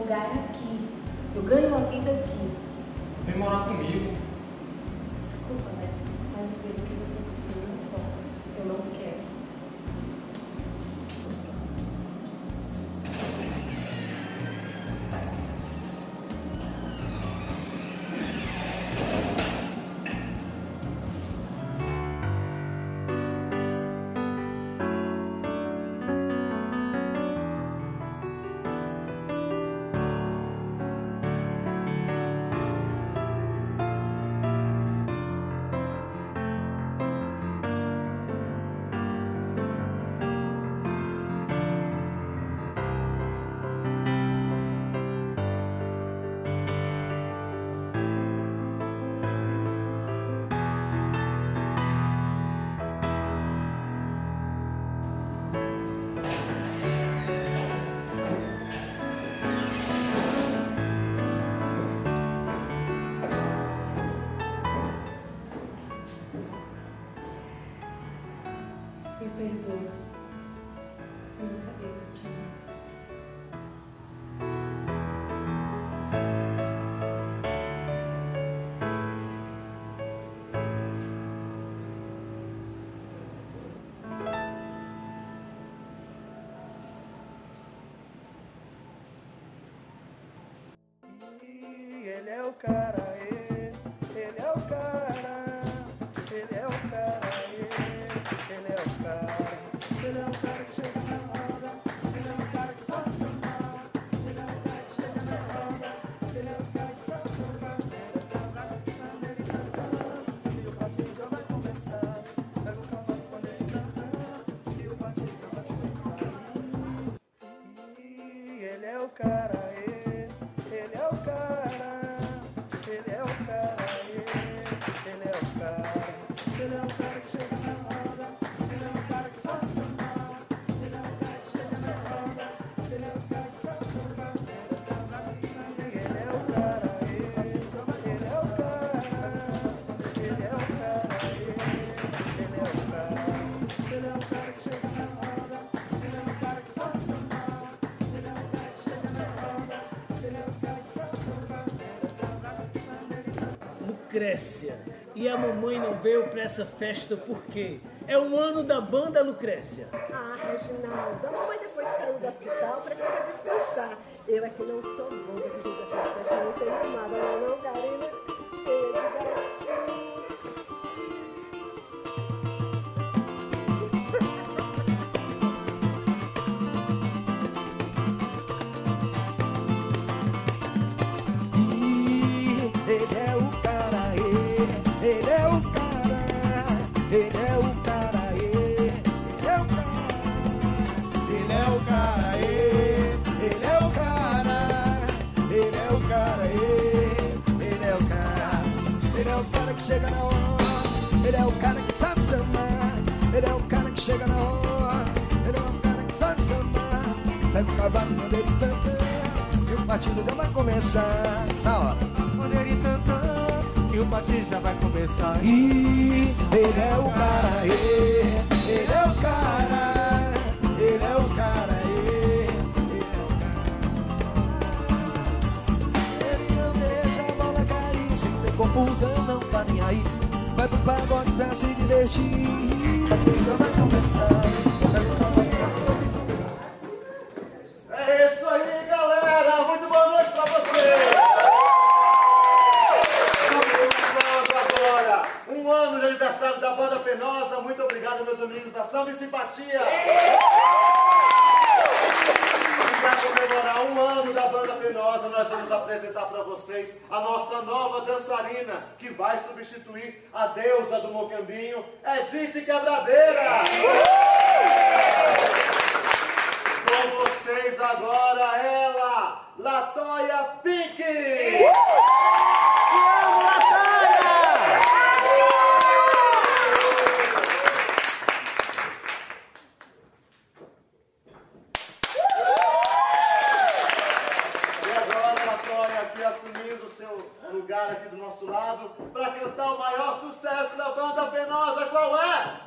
lugar é aqui. Eu ganho a vida aqui. Vem morar comigo. Desculpa, Messi, mas pelo que você pediu, eu não posso. Eu não quero. Me perdoa. Eu não sabia que eu te amava. Ele é o cara, ele é o cara, ele é o cara, ele é o cara, ele é o cara que chega na roda, ele é o cara que sabe sambar, ele é o cara que chega na roda, ele é o cara que sabe sambar, ele cantando, e o partido já vai começar, pega o cavalo quando ele cantar, e o partido já vai começar. Ele é o cara, ele é o cara. Ele é o cara, ele é o cara, ele é o cara que chega na roda, ele é o cara que sabe sambar, ele é o cara que chega na roda, ele é o cara que sabe sambar, ele é o cara, ele é o cara, ele é o cara, ele é o cara, ele é o cara que chega na roda, ele é o cara que sabe sambar, ele é o cara que chega na roda, ele é o cara que sabe sambar. Lucrécia, e a mamãe não veio pra essa festa por quê? É um ano da banda, Lucrécia. Ah, Reginaldo, a mamãe depois que saiu do hospital precisa descansar. Eu é que não sou boba, que gente essa festa não tem amada, não, Karina? Cheia de garotinhos. Ele é o cara, ele é o cara, ele é o cara, ele é o cara, ele é o cara, ele é o cara, ele é o cara, ele é o cara, ele é o cara que chega na hora, ele é o cara que sabe sambar, ele é o cara que chega na hora, ele é o cara que sabe sambar, pega o cavalo quando ele canta, e o partido já vai começar, na hora. E o partido já vai começar. E ele é o cara, ele é o cara, ele é o cara, ele é o cara. Ele não deixa a bola cair, sem ter confusão, não tá nem aí. Vai pro pagode pra se divertir. A gente já vai começar. É isso aí, galera! Muito boa noite pra vocês! Um ano de aniversário da Banda Penosa. Muito obrigado, meus amigos da Samba e Simpatia. E para comemorar um ano da Banda Penosa, nós vamos apresentar para vocês a nossa nova dançarina, que vai substituir a deusa do Mocambinho, Edith Quebradeira. Com vocês agora, ela, Latoya Pink. Te amo, Latoya! Assumindo o seu lugar aqui do nosso lado para cantar o maior sucesso da Banda Penosa. Qual é?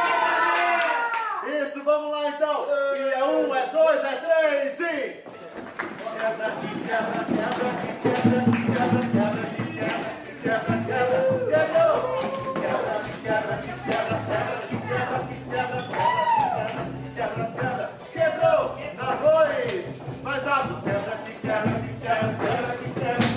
Isso, vamos lá então. E é 1, é 2, é 3 e... Quebrou! Na 2! Mais rápido! Quebra, que quebra, que quebra, quebra, que quebra,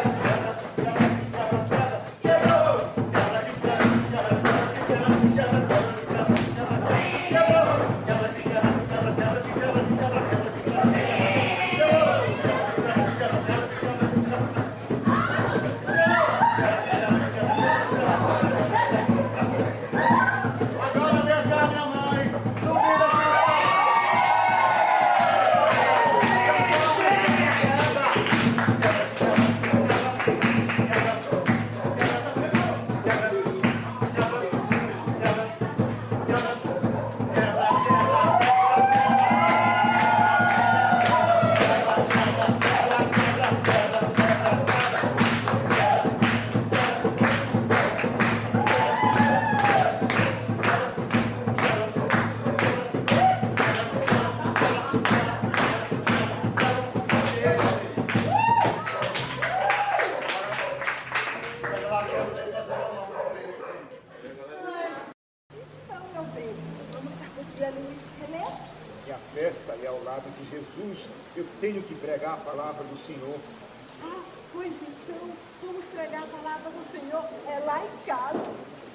festa é ao lado de Jesus. Eu tenho que pregar a palavra do Senhor. Ah, pois então, vamos pregar a palavra do Senhor. É lá em casa.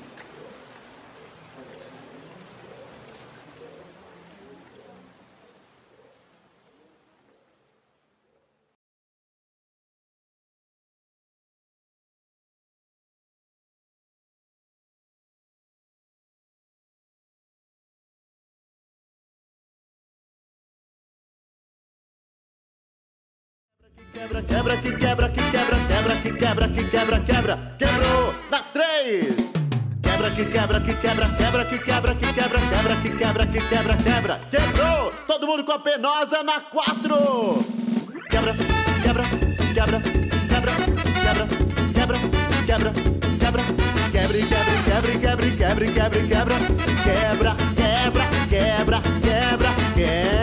Quebra, quebra, que quebra, que quebra, quebra, que quebra, que quebra, quebra, quebrou, na 3. Quebra, que quebra, que quebra, quebra, que quebra, que quebra, quebra, que quebra, que quebra, quebra, quebrou, todo mundo com a penosa na 4. Quebra, quebra, quebra, quebra, quebra, quebra, quebra, quebra, quebre, quebre, quebre, quebre, quebre, quebre, quebra, quebra, quebra, quebra, quebra, quebra.